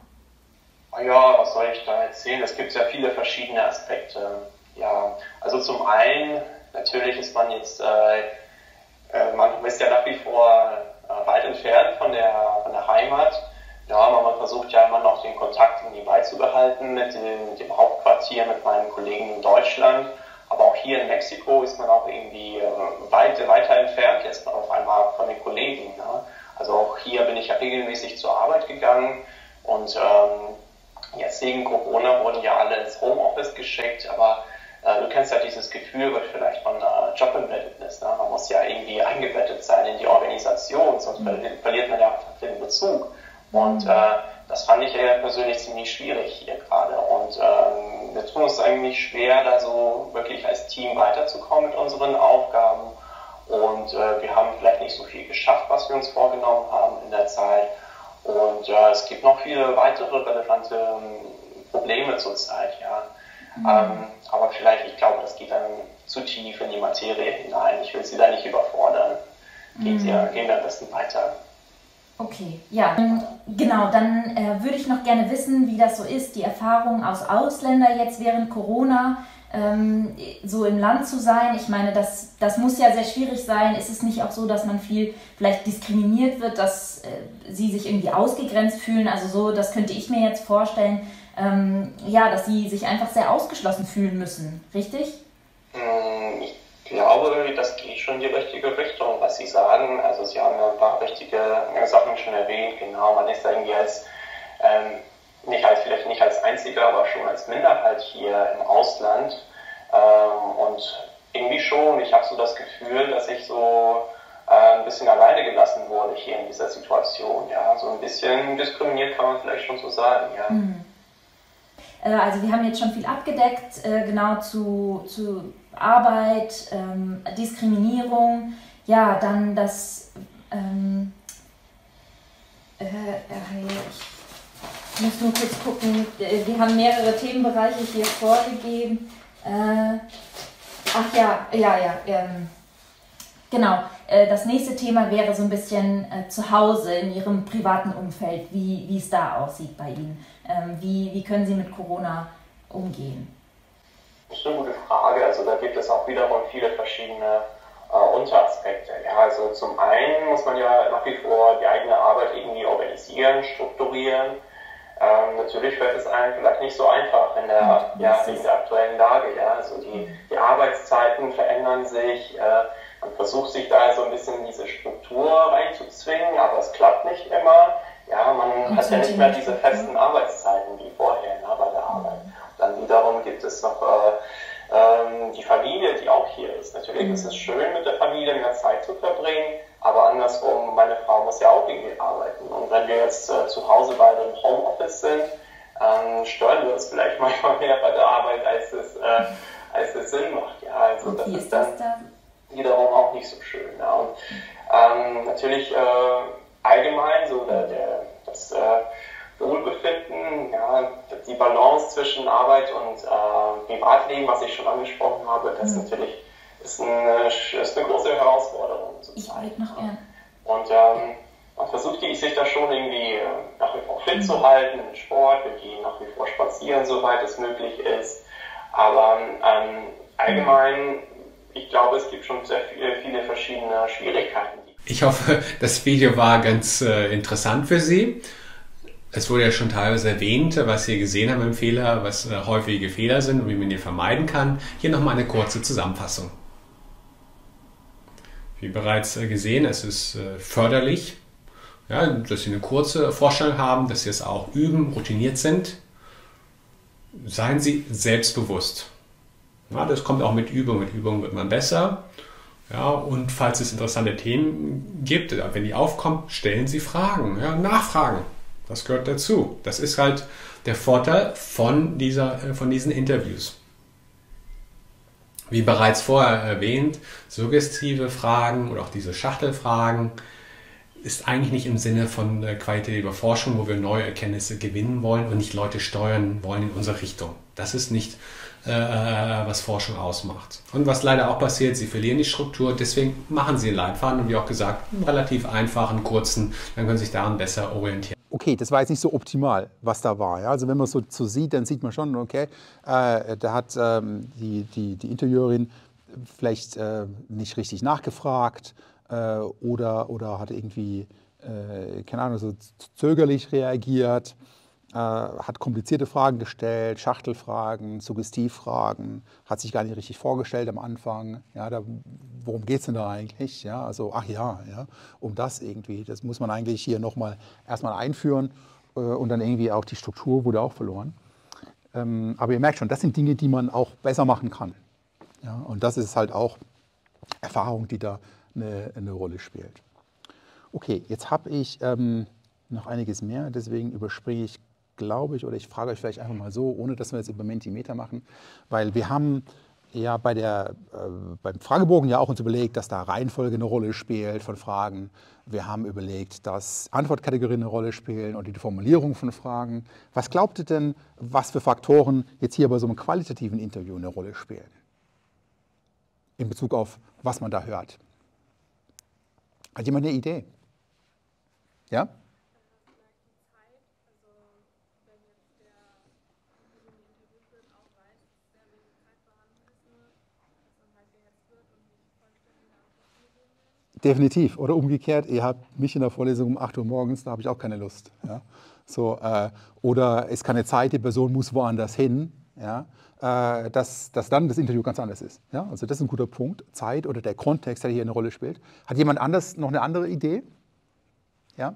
Ja, was soll ich da erzählen? Es gibt ja viele verschiedene Aspekte. Ja, also zum einen, natürlich ist man jetzt, äh, äh, man ist ja nach wie vor äh, weit entfernt von der, von der Heimat. Ja, aber man versucht ja immer noch den Kontakt irgendwie beizubehalten mit dem, mit dem Hauptquartier, mit meinen Kollegen in Deutschland. Aber auch hier in Mexiko ist man auch irgendwie äh, weit, weiter entfernt jetzt auf einmal von den Kollegen. Ne? Also auch hier bin ich ja regelmäßig zur Arbeit gegangen und ähm, jetzt wegen Corona wurden ja alle ins Homeoffice geschickt, aber äh, du kennst ja dieses Gefühl vielleicht von äh, Job-Embeddedness. Ne? Man muss ja irgendwie eingebettet sein in die Organisation, sonst mhm. verliert man ja den Bezug. Und äh, das fand ich ja persönlich ziemlich schwierig hier gerade. Und ähm, wir tun uns eigentlich schwer, da so wirklich als Team weiterzukommen mit unseren Aufgaben. Und äh, wir haben vielleicht nicht so viel geschafft, was wir uns vorgenommen haben in der Zeit. Und äh, es gibt noch viele weitere relevante ähm, Probleme zurzeit, ja. Mhm. Ähm, aber vielleicht, ich glaube, das geht dann zu tief in die Materie hinein. Ich will Sie da nicht überfordern. Gehen, mhm. Sie, gehen wir am besten weiter. Okay, ja, genau, dann äh, würde ich noch gerne wissen, wie das so ist, die Erfahrung aus Ausländer jetzt während Corona, ähm, so im Land zu sein. Ich meine, das, das muss ja sehr schwierig sein. Ist es nicht auch so, dass man viel vielleicht diskriminiert wird, dass äh, sie sich irgendwie ausgegrenzt fühlen? Also so, das könnte ich mir jetzt vorstellen, ähm, ja, dass sie sich einfach sehr ausgeschlossen fühlen müssen, richtig? Ich glaube, das geht schon in die richtige Richtung, was Sie sagen. Also Sie haben ein paar richtige Sachen schon erwähnt. Genau, man ist da irgendwie als, ähm, nicht als, vielleicht nicht als Einziger, aber schon als Minderheit hier im Ausland. Ähm, und irgendwie schon, ich habe so das Gefühl, dass ich so äh, ein bisschen alleine gelassen wurde hier in dieser Situation. Ja, so ein bisschen diskriminiert kann man vielleicht schon so sagen, ja. Mhm. Also wir haben jetzt schon viel abgedeckt, äh, genau zu, zu Arbeit, ähm, Diskriminierung, ja, dann das, ähm, äh, ich muss nur kurz gucken, wir haben mehrere Themenbereiche hier vorgegeben. Äh, ach ja, ja, ja, ähm, genau. Äh, das nächste Thema wäre so ein bisschen äh, zu Hause, in Ihrem privaten Umfeld, wie, wie es da aussieht bei Ihnen. Ähm, wie, wie können Sie mit Corona umgehen? Das ist eine gute Frage. Also da gibt es auch wiederum viele verschiedene äh, Unteraspekte. Ja, also zum einen muss man ja nach wie vor die eigene Arbeit irgendwie organisieren, strukturieren. Ähm, natürlich fällt es einem vielleicht nicht so einfach in der, ja, in der aktuellen Lage. Ja. Also die, die Arbeitszeiten verändern sich. Äh, man versucht sich da so ein bisschen in diese Struktur reinzuzwingen, aber es klappt nicht immer. Ja, man hat ja nicht mehr diese festen Arbeitszeiten wie vorher, na, bei der Arbeit. Dann wiederum gibt es noch äh, ähm, die Familie, die auch hier ist. Natürlich ist es schön, mit der Familie mehr Zeit zu verbringen, aber andersrum, meine Frau muss ja auch irgendwie arbeiten. Und wenn wir jetzt äh, zu Hause beide im Homeoffice sind, ähm, stören wir uns vielleicht manchmal mehr bei der Arbeit, als es, äh, als es Sinn macht. Ja, also das ist dann wiederum auch nicht so schön. Ja. Und ähm, natürlich äh, allgemein so der, der, das äh, Wohlbefinden, ja, die Balance zwischen Arbeit und äh, Privatleben, was ich schon angesprochen habe, das mhm. natürlich ist eine, ist eine große Herausforderung. Ich arbeite noch gern. Und ähm, man versucht die, sich da schon irgendwie äh, nach wie vor fit zu halten, im Sport, wir gehen nach wie vor spazieren, soweit es möglich ist. Aber ähm, allgemein, ich glaube, es gibt schon sehr viele, viele verschiedene Schwierigkeiten. Ich hoffe, das Video war ganz äh, interessant für Sie. Es wurde ja schon teilweise erwähnt, was Sie gesehen haben im Fehler, was äh, häufige Fehler sind und wie man die vermeiden kann. Hier nochmal eine kurze Zusammenfassung. Wie bereits äh, gesehen, es ist äh, förderlich, ja, dass Sie eine kurze Vorstellung haben, dass Sie es auch üben, routiniert sind. Seien Sie selbstbewusst. Ja, das kommt auch mit Übung. Mit Übung wird man besser. Ja, und falls es interessante Themen gibt, wenn die aufkommen, stellen Sie Fragen, ja, nachfragen. Das gehört dazu. Das ist halt der Vorteil von, dieser, von diesen Interviews. Wie bereits vorher erwähnt, suggestive Fragen oder auch diese Schachtelfragen ist eigentlich nicht im Sinne von qualitativer Forschung, wo wir neue Erkenntnisse gewinnen wollen und nicht Leute steuern wollen in unsere Richtung. Das ist nicht, äh, was Forschung ausmacht. Und was leider auch passiert, Sie verlieren die Struktur, deswegen machen Sie einen Leitfaden und wie auch gesagt, einen relativ einfachen, kurzen, dann können Sie sich daran besser orientieren. Okay, das war jetzt nicht so optimal, was da war. Ja? Also wenn man es so, so sieht, dann sieht man schon, okay, äh, da hat ähm, die, die, die Interviewerin vielleicht äh, nicht richtig nachgefragt äh, oder, oder hat irgendwie, äh, keine Ahnung, so zögerlich reagiert, äh, hat komplizierte Fragen gestellt, Schachtelfragen, Suggestivfragen, hat sich gar nicht richtig vorgestellt am Anfang. Ja, da, worum geht es denn da eigentlich? Ja, also, ach ja, ja, um das irgendwie. Das muss man eigentlich hier nochmal erstmal einführen äh, und dann irgendwie auch die Struktur wurde auch verloren. Ähm, aber ihr merkt schon, das sind Dinge, die man auch besser machen kann. Ja, und das ist halt auch Erfahrung, die da eine, eine Rolle spielt. Okay, jetzt habe ich ähm, noch einiges mehr, deswegen überspringe ich, glaube ich, oder ich frage euch vielleicht einfach mal so, ohne dass wir jetzt über Mentimeter machen, weil wir haben ja bei der, äh, beim Fragebogen ja auch uns überlegt, dass da Reihenfolge eine Rolle spielt von Fragen. Wir haben überlegt, dass Antwortkategorien eine Rolle spielen und die Formulierung von Fragen. Was glaubt ihr denn, was für Faktoren jetzt hier bei so einem qualitativen Interview eine Rolle spielen? In Bezug auf, was man da hört. Hat jemand eine Idee? Ja? Definitiv. Oder umgekehrt, ihr habt mich in der Vorlesung um acht Uhr morgens, da habe ich auch keine Lust. Ja? So, äh, oder es ist keine Zeit, die Person muss woanders hin. Ja? Äh, dass, dass dann das Interview ganz anders ist. Ja? Also das ist ein guter Punkt. Zeit oder der Kontext, der hier eine Rolle spielt. Hat jemand anders noch eine andere Idee? Ja?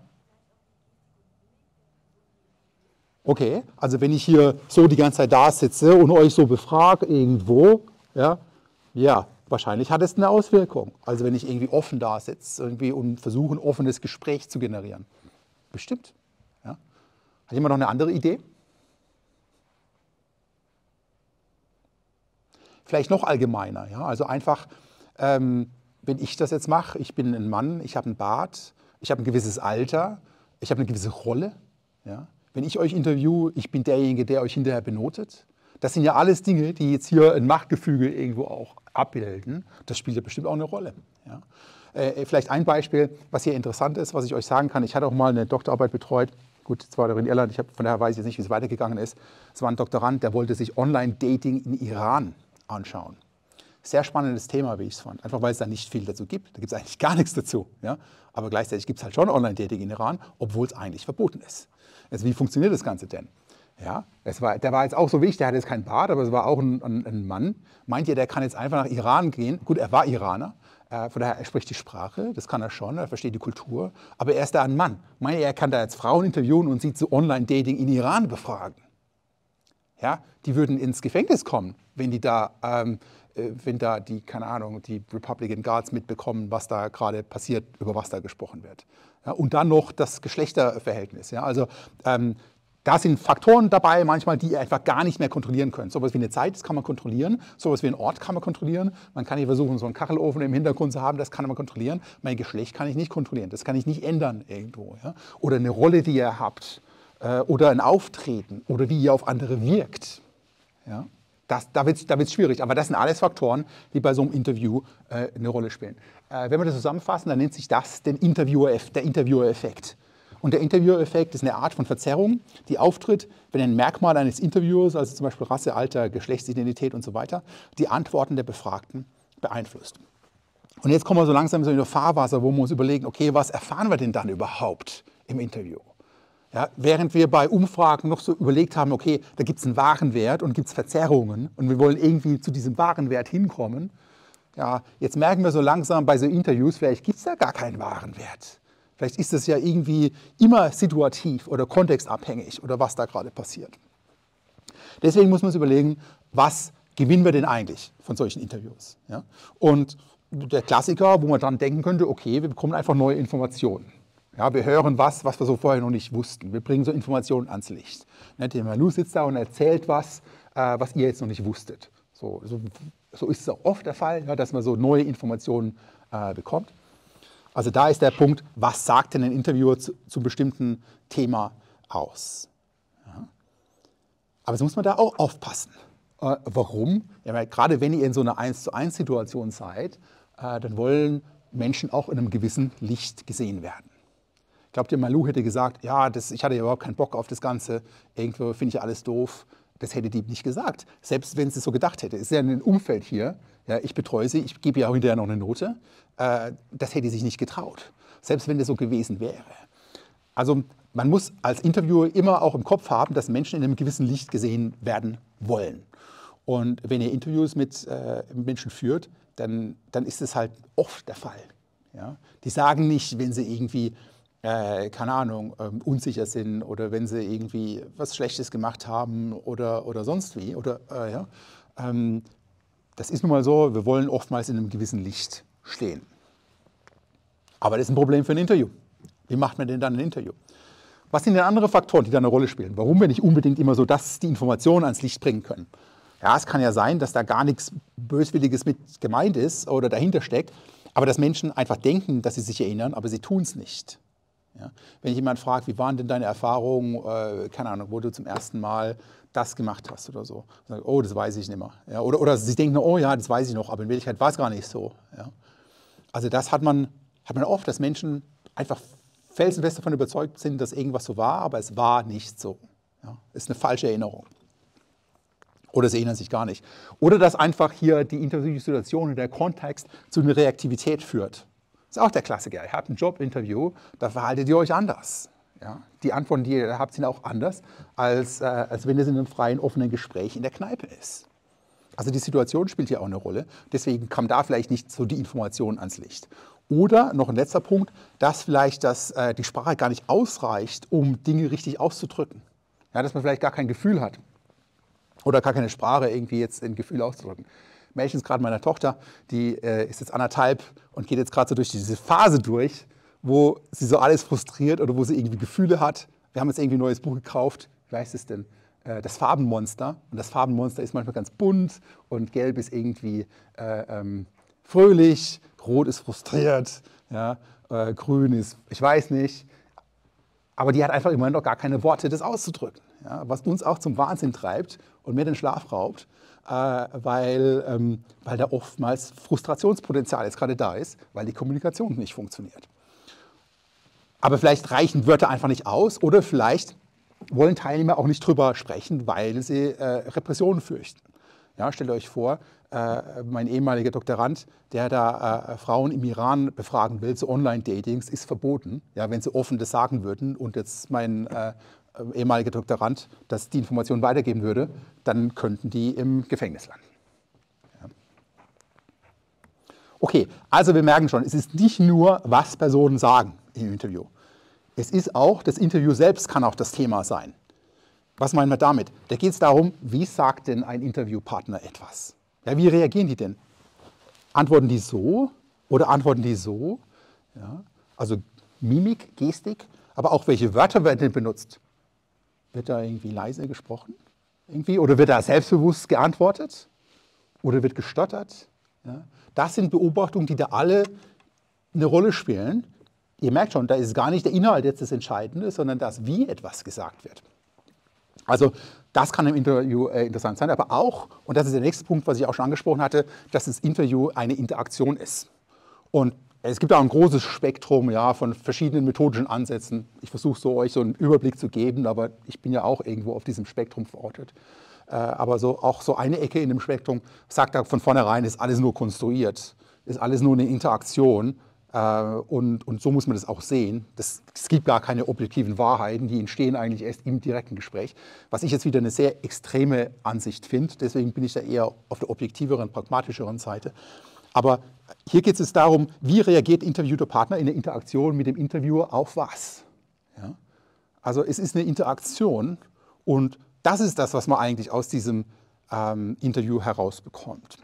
Okay, also wenn ich hier so die ganze Zeit da sitze und euch so befrage irgendwo, ja, ja, wahrscheinlich hat es eine Auswirkung. Also wenn ich irgendwie offen da sitze irgendwie und versuche, ein offenes Gespräch zu generieren. Bestimmt. Ja. Hat jemand noch eine andere Idee? Vielleicht noch allgemeiner. Ja. Also einfach, ähm, wenn ich das jetzt mache, ich bin ein Mann, ich habe einen Bart, ich habe ein gewisses Alter, ich habe eine gewisse Rolle. Ja. Wenn ich euch interviewe, ich bin derjenige, der euch hinterher benotet. Das sind ja alles Dinge, die jetzt hier ein Machtgefüge irgendwo auch abbilden. Das spielt ja bestimmt auch eine Rolle. Ja. Äh, vielleicht ein Beispiel, was hier interessant ist, was ich euch sagen kann. Ich hatte auch mal eine Doktorarbeit betreut. Gut, zwar in Irland, ich hab, von daher weiß ich jetzt nicht, wie es weitergegangen ist. Es war ein Doktorand, der wollte sich Online-Dating in Iran anschauen. Sehr spannendes Thema, wie ich es fand. Einfach weil es da nicht viel dazu gibt. Da gibt es eigentlich gar nichts dazu. Ja? Aber gleichzeitig gibt es halt schon Online-Dating in Iran, obwohl es eigentlich verboten ist. Also wie funktioniert das Ganze denn? Ja, es war, der war jetzt auch so wichtig, der hatte jetzt keinen Bart, aber es war auch ein, ein, ein Mann. Meint ihr, der kann jetzt einfach nach Iran gehen? Gut, er war Iraner, äh, von daher er spricht die Sprache, das kann er schon, er versteht die Kultur. Aber er ist da ein Mann. Meint ihr, er kann da jetzt Frauen interviewen und sie zu Online-Dating in Iran befragen? Ja, die würden ins Gefängnis kommen, wenn die da... Ähm, wenn da die, keine Ahnung, die Republican Guards mitbekommen, was da gerade passiert, über was da gesprochen wird. Ja, und dann noch das Geschlechterverhältnis. Ja, also ähm, da sind Faktoren dabei, manchmal, die ihr einfach gar nicht mehr kontrollieren könnt. So etwas wie eine Zeit, das kann man kontrollieren. So etwas wie einen Ort kann man kontrollieren. Man kann hier versuchen, so einen Kachelofen im Hintergrund zu haben, das kann man kontrollieren. Mein Geschlecht kann ich nicht kontrollieren, das kann ich nicht ändern irgendwo. Ja? Oder eine Rolle, die ihr habt. Äh, oder ein Auftreten. Oder wie ihr auf andere wirkt. Ja? Das, da wird es da wird's schwierig, aber das sind alles Faktoren, die bei so einem Interview äh, eine Rolle spielen. Äh, wenn wir das zusammenfassen, dann nennt sich das den Interviewer, der Interviewer-Effekt. Und der Interviewer-Effekt ist eine Art von Verzerrung, die auftritt, wenn ein Merkmal eines Interviewers, also zum Beispiel Rasse, Alter, Geschlechtsidentität und so weiter, die Antworten der Befragten beeinflusst. Und jetzt kommen wir so langsam so in das Fahrwasser, wo wir uns überlegen, okay, was erfahren wir denn dann überhaupt im Interview? Ja, während wir bei Umfragen noch so überlegt haben, okay, da gibt es einen Warenwert und gibt es Verzerrungen und wir wollen irgendwie zu diesem Warenwert hinkommen, ja, jetzt merken wir so langsam bei so Interviews, vielleicht gibt es da gar keinen Warenwert. Vielleicht ist es ja irgendwie immer situativ oder kontextabhängig oder was da gerade passiert. Deswegen muss man sich überlegen, was gewinnen wir denn eigentlich von solchen Interviews? Ja? Und der Klassiker, wo man dann denken könnte, okay, wir bekommen einfach neue Informationen. Ja, wir hören was, was wir so vorher noch nicht wussten. Wir bringen so Informationen ans Licht. Der Malou sitzt da und erzählt was, äh, was ihr jetzt noch nicht wusstet. So, so, so ist es auch oft der Fall, ja, dass man so neue Informationen äh, bekommt. Also da ist der Punkt, was sagt denn ein Interviewer zu, zu einem bestimmten Thema aus? Ja. Aber so muss man da auch aufpassen. Äh, warum? Ja, weil gerade wenn ihr in so einer eins zu eins Situation seid, äh, dann wollen Menschen auch in einem gewissen Licht gesehen werden. Glaubt ihr, Malou hätte gesagt, ja, das, ich hatte ja überhaupt keinen Bock auf das Ganze, irgendwo finde ich alles doof. Das hätte die nicht gesagt, selbst wenn sie es so gedacht hätte. Es ist ja ein Umfeld hier, ja, ich betreue sie, ich gebe ja auch hinterher noch eine Note. Äh, das hätte sie sich nicht getraut, selbst wenn das so gewesen wäre. Also man muss als Interviewer immer auch im Kopf haben, dass Menschen in einem gewissen Licht gesehen werden wollen. Und wenn ihr Interviews mit äh, Menschen führt, dann, dann ist es halt oft der Fall. Ja? Die sagen nicht, wenn sie irgendwie... Äh, keine Ahnung, ähm, unsicher sind oder wenn sie irgendwie was Schlechtes gemacht haben oder, oder sonst wie. Oder, äh, ja. ähm, das ist nun mal so, wir wollen oftmals in einem gewissen Licht stehen. Aber das ist ein Problem für ein Interview. Wie macht man denn dann ein Interview? Was sind denn andere Faktoren, die da eine Rolle spielen? Warum wir nicht unbedingt immer so das, die Informationen ans Licht bringen können? Ja, es kann ja sein, dass da gar nichts Böswilliges mit gemeint ist oder dahinter steckt, aber dass Menschen einfach denken, dass sie sich erinnern, aber sie tun es nicht. Ja, wenn jemand fragt, wie waren denn deine Erfahrungen, äh, keine Ahnung, wo du zum ersten Mal das gemacht hast oder so. Sag, oh, das weiß ich nicht mehr. Ja, oder, oder sie denken, oh ja, das weiß ich noch, aber in Wirklichkeit war es gar nicht so. Ja. Also das hat man, hat man oft, dass Menschen einfach felsenfest davon überzeugt sind, dass irgendwas so war, aber es war nicht so. Ja. Das ist eine falsche Erinnerung. Oder sie erinnern sich gar nicht. Oder dass einfach hier die Interviewsituation und der Kontext zu einer Reaktivität führt. Das ist auch der Klassiker. Ihr habt ein Jobinterview, da verhaltet ihr euch anders. Ja? Die Antworten, die ihr habt, sind auch anders, als, äh, als wenn es in einem freien, offenen Gespräch in der Kneipe ist. Also die Situation spielt hier auch eine Rolle. Deswegen kam da vielleicht nicht so die Information ans Licht. Oder, noch ein letzter Punkt, dass vielleicht das, äh, die Sprache gar nicht ausreicht, um Dinge richtig auszudrücken. Ja, dass man vielleicht gar kein Gefühl hat. Oder gar keine Sprache, irgendwie jetzt ein Gefühl auszudrücken. Mädchen ist gerade meiner Tochter, die äh, ist jetzt anderthalb und geht jetzt gerade so durch diese Phase durch, wo sie so alles frustriert oder wo sie irgendwie Gefühle hat. Wir haben jetzt irgendwie ein neues Buch gekauft. Wie heißt es denn? Äh, das Farbenmonster. Und das Farbenmonster ist manchmal ganz bunt und gelb ist irgendwie äh, ähm, fröhlich, rot ist frustriert, ja, äh, grün ist, ich weiß nicht. Aber die hat einfach immerhin noch gar keine Worte, das auszudrücken. Ja, was uns auch zum Wahnsinn treibt und mir den Schlaf raubt. Äh, weil, ähm, weil da oftmals Frustrationspotenzial jetzt gerade da ist, weil die Kommunikation nicht funktioniert. Aber vielleicht reichen Wörter einfach nicht aus oder vielleicht wollen Teilnehmer auch nicht drüber sprechen, weil sie äh, Repressionen fürchten. Ja, Ja, stellt euch vor, äh, mein ehemaliger Doktorand, der da äh, Frauen im Iran befragen will zu Online-Datings, ist verboten. Ja, wenn sie offen das sagen würden und jetzt mein äh, ehemaliger Doktorand das die Information weitergeben würde, dann könnten die im Gefängnis landen. Ja. Okay, also wir merken schon, es ist nicht nur, was Personen sagen im Interview. Es ist auch, das Interview selbst kann auch das Thema sein. Was meinen wir damit? Da geht es darum, wie sagt denn ein Interviewpartner etwas? Ja, wie reagieren die denn? Antworten die so oder antworten die so? Ja, also Mimik, Gestik, aber auch welche Wörter werden denn benutzt? Wird da irgendwie leise gesprochen? Irgendwie? Oder wird da selbstbewusst geantwortet? Oder wird gestottert? Ja, das sind Beobachtungen, die da alle eine Rolle spielen. Ihr merkt schon, da ist gar nicht der Inhalt jetzt das Entscheidende, sondern das, wie etwas gesagt wird. Also das kann im Interview äh, interessant sein, aber auch, und das ist der nächste Punkt, was ich auch schon angesprochen hatte, dass das Interview eine Interaktion ist. Und es gibt auch ein großes Spektrum ja, von verschiedenen methodischen Ansätzen. Ich versuche so euch so einen Überblick zu geben, aber ich bin ja auch irgendwo auf diesem Spektrum verortet. Äh, aber so, auch so eine Ecke in dem Spektrum sagt da von vornherein, ist alles nur konstruiert, ist alles nur eine Interaktion. Und, und so muss man das auch sehen. Das, es gibt gar keine objektiven Wahrheiten, die entstehen eigentlich erst im direkten Gespräch. Was ich jetzt wieder eine sehr extreme Ansicht finde, deswegen bin ich da eher auf der objektiveren, pragmatischeren Seite. Aber hier geht es darum, wie reagiert interviewter Partner in der Interaktion mit dem Interviewer auf was? Ja? Also es ist eine Interaktion und das ist das, was man eigentlich aus diesem ähm, Interview herausbekommt.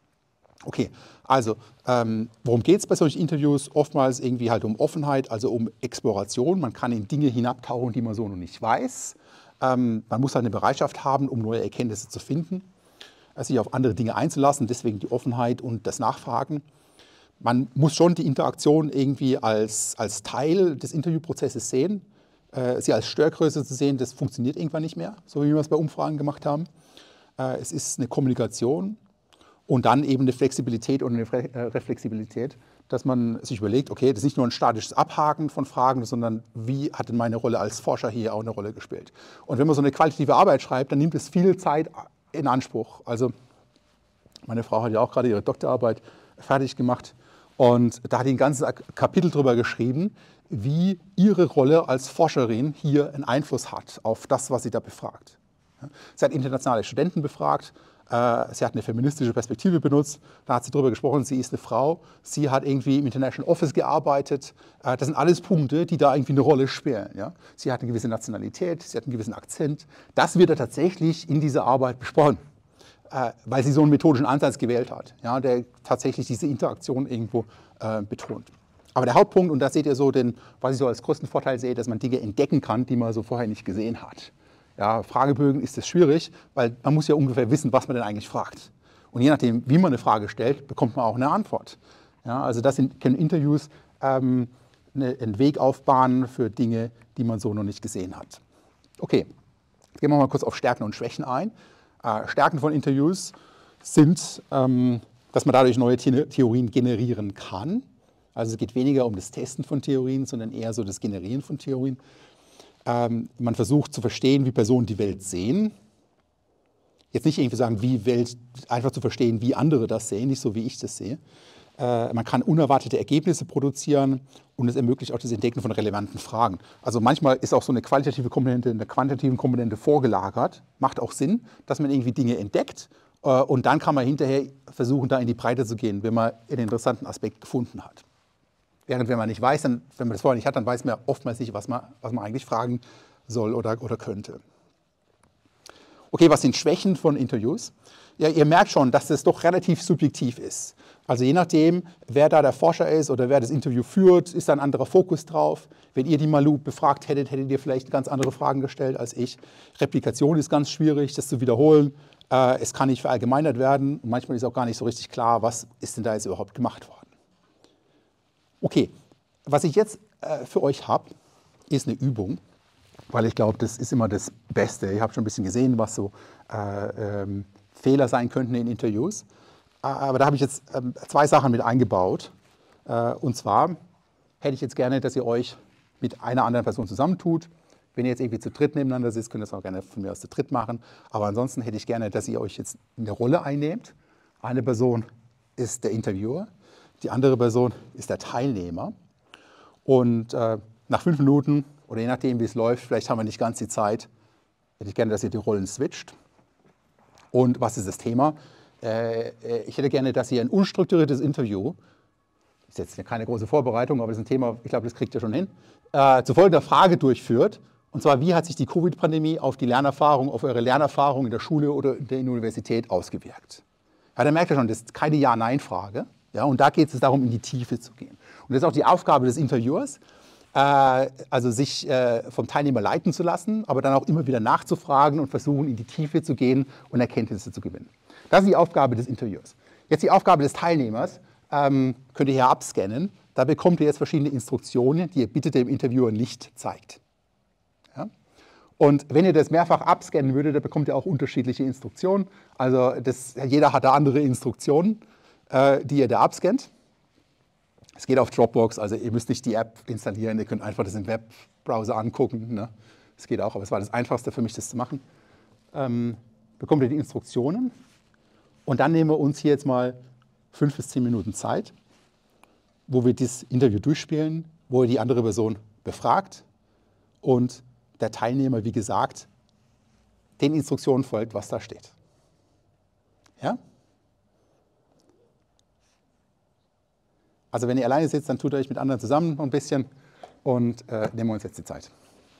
Okay, also ähm, worum geht es bei solchen Interviews? Oftmals irgendwie halt um Offenheit, also um Exploration. Man kann in Dinge hinabtauchen, die man so noch nicht weiß. Ähm, man muss halt eine Bereitschaft haben, um neue Erkenntnisse zu finden, äh, sich auf andere Dinge einzulassen, deswegen die Offenheit und das Nachfragen. Man muss schon die Interaktion irgendwie als, als Teil des Interviewprozesses sehen. Äh, sie als Störgröße zu sehen, das funktioniert irgendwann nicht mehr, so wie wir es bei Umfragen gemacht haben. Äh, es ist eine Kommunikation. Und dann eben eine Flexibilität und eine Reflexibilität, dass man sich überlegt, okay, das ist nicht nur ein statisches Abhaken von Fragen, sondern wie hat denn meine Rolle als Forscher hier auch eine Rolle gespielt? Und wenn man so eine qualitative Arbeit schreibt, dann nimmt es viel Zeit in Anspruch. Also meine Frau hat ja auch gerade ihre Doktorarbeit fertig gemacht und da hat sie ein ganzes Kapitel darüber geschrieben, wie ihre Rolle als Forscherin hier einen Einfluss hat auf das, was sie da befragt. Sie hat internationale Studenten befragt. Sie hat eine feministische Perspektive benutzt, da hat sie darüber gesprochen, sie ist eine Frau, sie hat irgendwie im International Office gearbeitet. Das sind alles Punkte, die da irgendwie eine Rolle spielen. Ja? Sie hat eine gewisse Nationalität, sie hat einen gewissen Akzent. Das wird da tatsächlich in dieser Arbeit besprochen, weil sie so einen methodischen Ansatz gewählt hat, ja, der tatsächlich diese Interaktion irgendwo äh, betont. Aber der Hauptpunkt, und da seht ihr so, den, was ich so als größten Vorteil sehe, dass man Dinge entdecken kann, die man so vorher nicht gesehen hat. Ja, Fragebögen ist das schwierig, weil man muss ja ungefähr wissen, was man denn eigentlich fragt. Und je nachdem, wie man eine Frage stellt, bekommt man auch eine Antwort. Ja, also das sind, können Interviews ähm, eine, einen Weg aufbahnen für Dinge, die man so noch nicht gesehen hat. Okay, jetzt gehen wir mal kurz auf Stärken und Schwächen ein. Äh, Stärken von Interviews sind, ähm, dass man dadurch neue The- Theorien generieren kann. Also es geht weniger um das Testen von Theorien, sondern eher so das Generieren von Theorien. Ähm, man versucht zu verstehen, wie Personen die Welt sehen. Jetzt nicht irgendwie sagen, wie Welt, einfach zu verstehen, wie andere das sehen, nicht so, wie ich das sehe. Äh, man kann unerwartete Ergebnisse produzieren und es ermöglicht auch das Entdecken von relevanten Fragen. Also manchmal ist auch so eine qualitative Komponente, eine quantitative Komponente vorgelagert. Macht auch Sinn, dass man irgendwie Dinge entdeckt äh, und dann kann man hinterher versuchen, da in die Breite zu gehen, wenn man einen interessanten Aspekt gefunden hat. Während wenn man nicht weiß, dann, wenn man das vorher nicht hat, dann weiß man oftmals nicht, was man, was man eigentlich fragen soll oder, oder könnte. Okay, was sind Schwächen von Interviews? Ja, ihr merkt schon, dass das doch relativ subjektiv ist. Also je nachdem, wer da der Forscher ist oder wer das Interview führt, ist da ein anderer Fokus drauf. Wenn ihr die Malou befragt hättet, hättet ihr vielleicht ganz andere Fragen gestellt als ich. Replikation ist ganz schwierig, das zu wiederholen. Äh, es kann nicht verallgemeinert werden und manchmal ist auch gar nicht so richtig klar, was ist denn da jetzt überhaupt gemacht worden. Okay, was ich jetzt äh, für euch habe, ist eine Übung, weil ich glaube, das ist immer das Beste. Ich habe schon ein bisschen gesehen, was so äh, ähm, Fehler sein könnten in Interviews. Aber da habe ich jetzt ähm, zwei Sachen mit eingebaut. Äh, und zwar hätte ich jetzt gerne, dass ihr euch mit einer anderen Person zusammentut. Wenn ihr jetzt irgendwie zu dritt nebeneinander sitzt, könnt ihr das auch gerne von mir aus zu dritt machen. Aber ansonsten hätte ich gerne, dass ihr euch jetzt in der Rolle einnehmt. Eine Person ist der Interviewer, die andere Person ist der Teilnehmer. Und äh, nach fünf Minuten oder je nachdem, wie es läuft, vielleicht haben wir nicht ganz die Zeit, hätte ich gerne, dass ihr die Rollen switcht. Und was ist das Thema? Äh, ich hätte gerne, dass ihr ein unstrukturiertes Interview, das ist jetzt keine große Vorbereitung, aber das ist ein Thema, ich glaube, das kriegt ihr schon hin, äh, zu folgender Frage durchführt. Und zwar, wie hat sich die Covid-Pandemie auf die Lernerfahrung, auf eure Lernerfahrung in der Schule oder in der Universität ausgewirkt? Ja, da merkt ihr schon, das ist keine Ja-Nein-Frage. Ja, und da geht es darum, in die Tiefe zu gehen. Und das ist auch die Aufgabe des Interviewers, äh, also sich äh, vom Teilnehmer leiten zu lassen, aber dann auch immer wieder nachzufragen und versuchen, in die Tiefe zu gehen und Erkenntnisse zu gewinnen. Das ist die Aufgabe des Interviewers. Jetzt die Aufgabe des Teilnehmers, ähm, könnt ihr hier abscannen. Da bekommt ihr jetzt verschiedene Instruktionen, die ihr bitte dem Interviewer nicht zeigt. Ja? Und wenn ihr das mehrfach abscannen würdet, dann bekommt ihr auch unterschiedliche Instruktionen. Also das, jeder hat da andere Instruktionen, äh, die ihr da abscannt. Es geht auf Dropbox, also ihr müsst nicht die App installieren, ihr könnt einfach das im Webbrowser angucken. Ne? Das geht auch, aber es war das Einfachste für mich, das zu machen. Ähm, bekommt ihr die Instruktionen und dann nehmen wir uns hier jetzt mal fünf bis zehn Minuten Zeit, wo wir das Interview durchspielen, wo ihr die andere Person befragt und der Teilnehmer, wie gesagt, den Instruktionen folgt, was da steht. Ja? Also wenn ihr alleine sitzt, dann tut euch mit anderen zusammen noch ein bisschen und äh, nehmen wir uns jetzt die Zeit.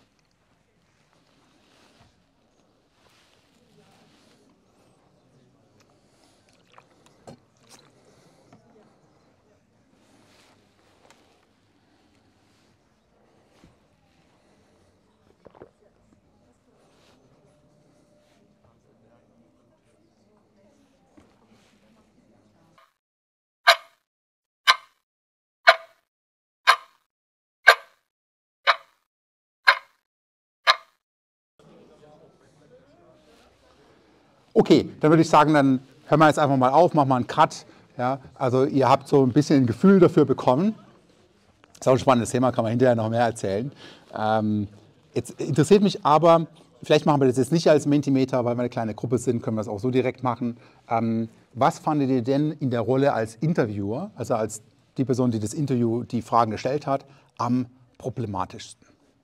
Okay, dann würde ich sagen, dann hören wir jetzt einfach mal auf, machen wir einen Cut. Ja, also ihr habt so ein bisschen ein Gefühl dafür bekommen. Das ist auch ein spannendes Thema, kann man hinterher noch mehr erzählen. Ähm, jetzt interessiert mich aber, vielleicht machen wir das jetzt nicht als Mentimeter, weil wir eine kleine Gruppe sind, können wir das auch so direkt machen. Ähm, was fandet ihr denn in der Rolle als Interviewer, also als die Person, die das Interview, die Fragen gestellt hat, am problematischsten?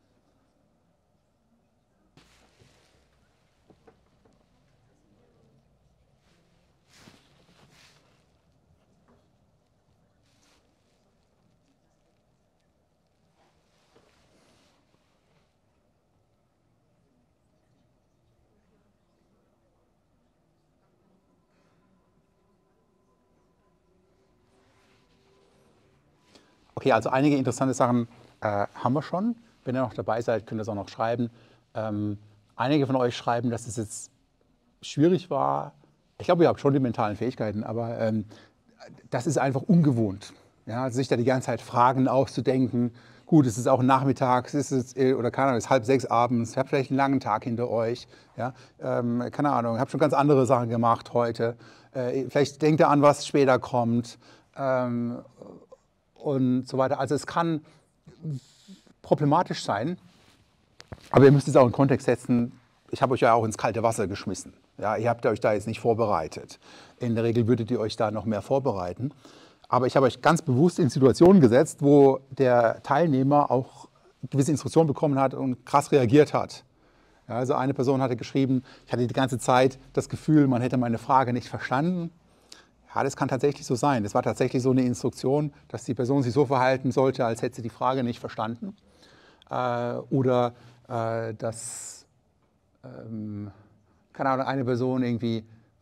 Okay, also einige interessante Sachen äh, haben wir schon. Wenn ihr noch dabei seid, könnt ihr es auch noch schreiben. Ähm, einige von euch schreiben, dass es jetzt schwierig war. Ich glaube, ihr habt schon die mentalen Fähigkeiten, aber ähm, das ist einfach ungewohnt. Ja, also sich da die ganze Zeit Fragen auszudenken. Gut, es ist auch nachmittags, es ist, oder keine Ahnung, es ist halb sechs abends, ihr habt vielleicht einen langen Tag hinter euch. Ja, ähm, keine Ahnung, ihr habt schon ganz andere Sachen gemacht heute. Äh, vielleicht denkt ihr an, was später kommt. Ähm, und so weiter. Also es kann problematisch sein, aber ihr müsst es auch in Kontext setzen. Ich habe euch ja auch ins kalte Wasser geschmissen. Ja, ihr habt euch da jetzt nicht vorbereitet. In der Regel würdet ihr euch da noch mehr vorbereiten. Aber ich habe euch ganz bewusst in Situationen gesetzt, wo der Teilnehmer auch gewisse Instruktionen bekommen hat und krass reagiert hat. Ja, also eine Person hatte geschrieben, ich hatte die ganze Zeit das Gefühl, man hätte meine Frage nicht verstanden. Ja, das kann tatsächlich so sein. Das war tatsächlich so eine Instruktion, dass die Person sich so verhalten sollte, als hätte sie die Frage nicht verstanden. Äh, oder äh, dass, ähm, keine Ahnung, eine Person irgendwie,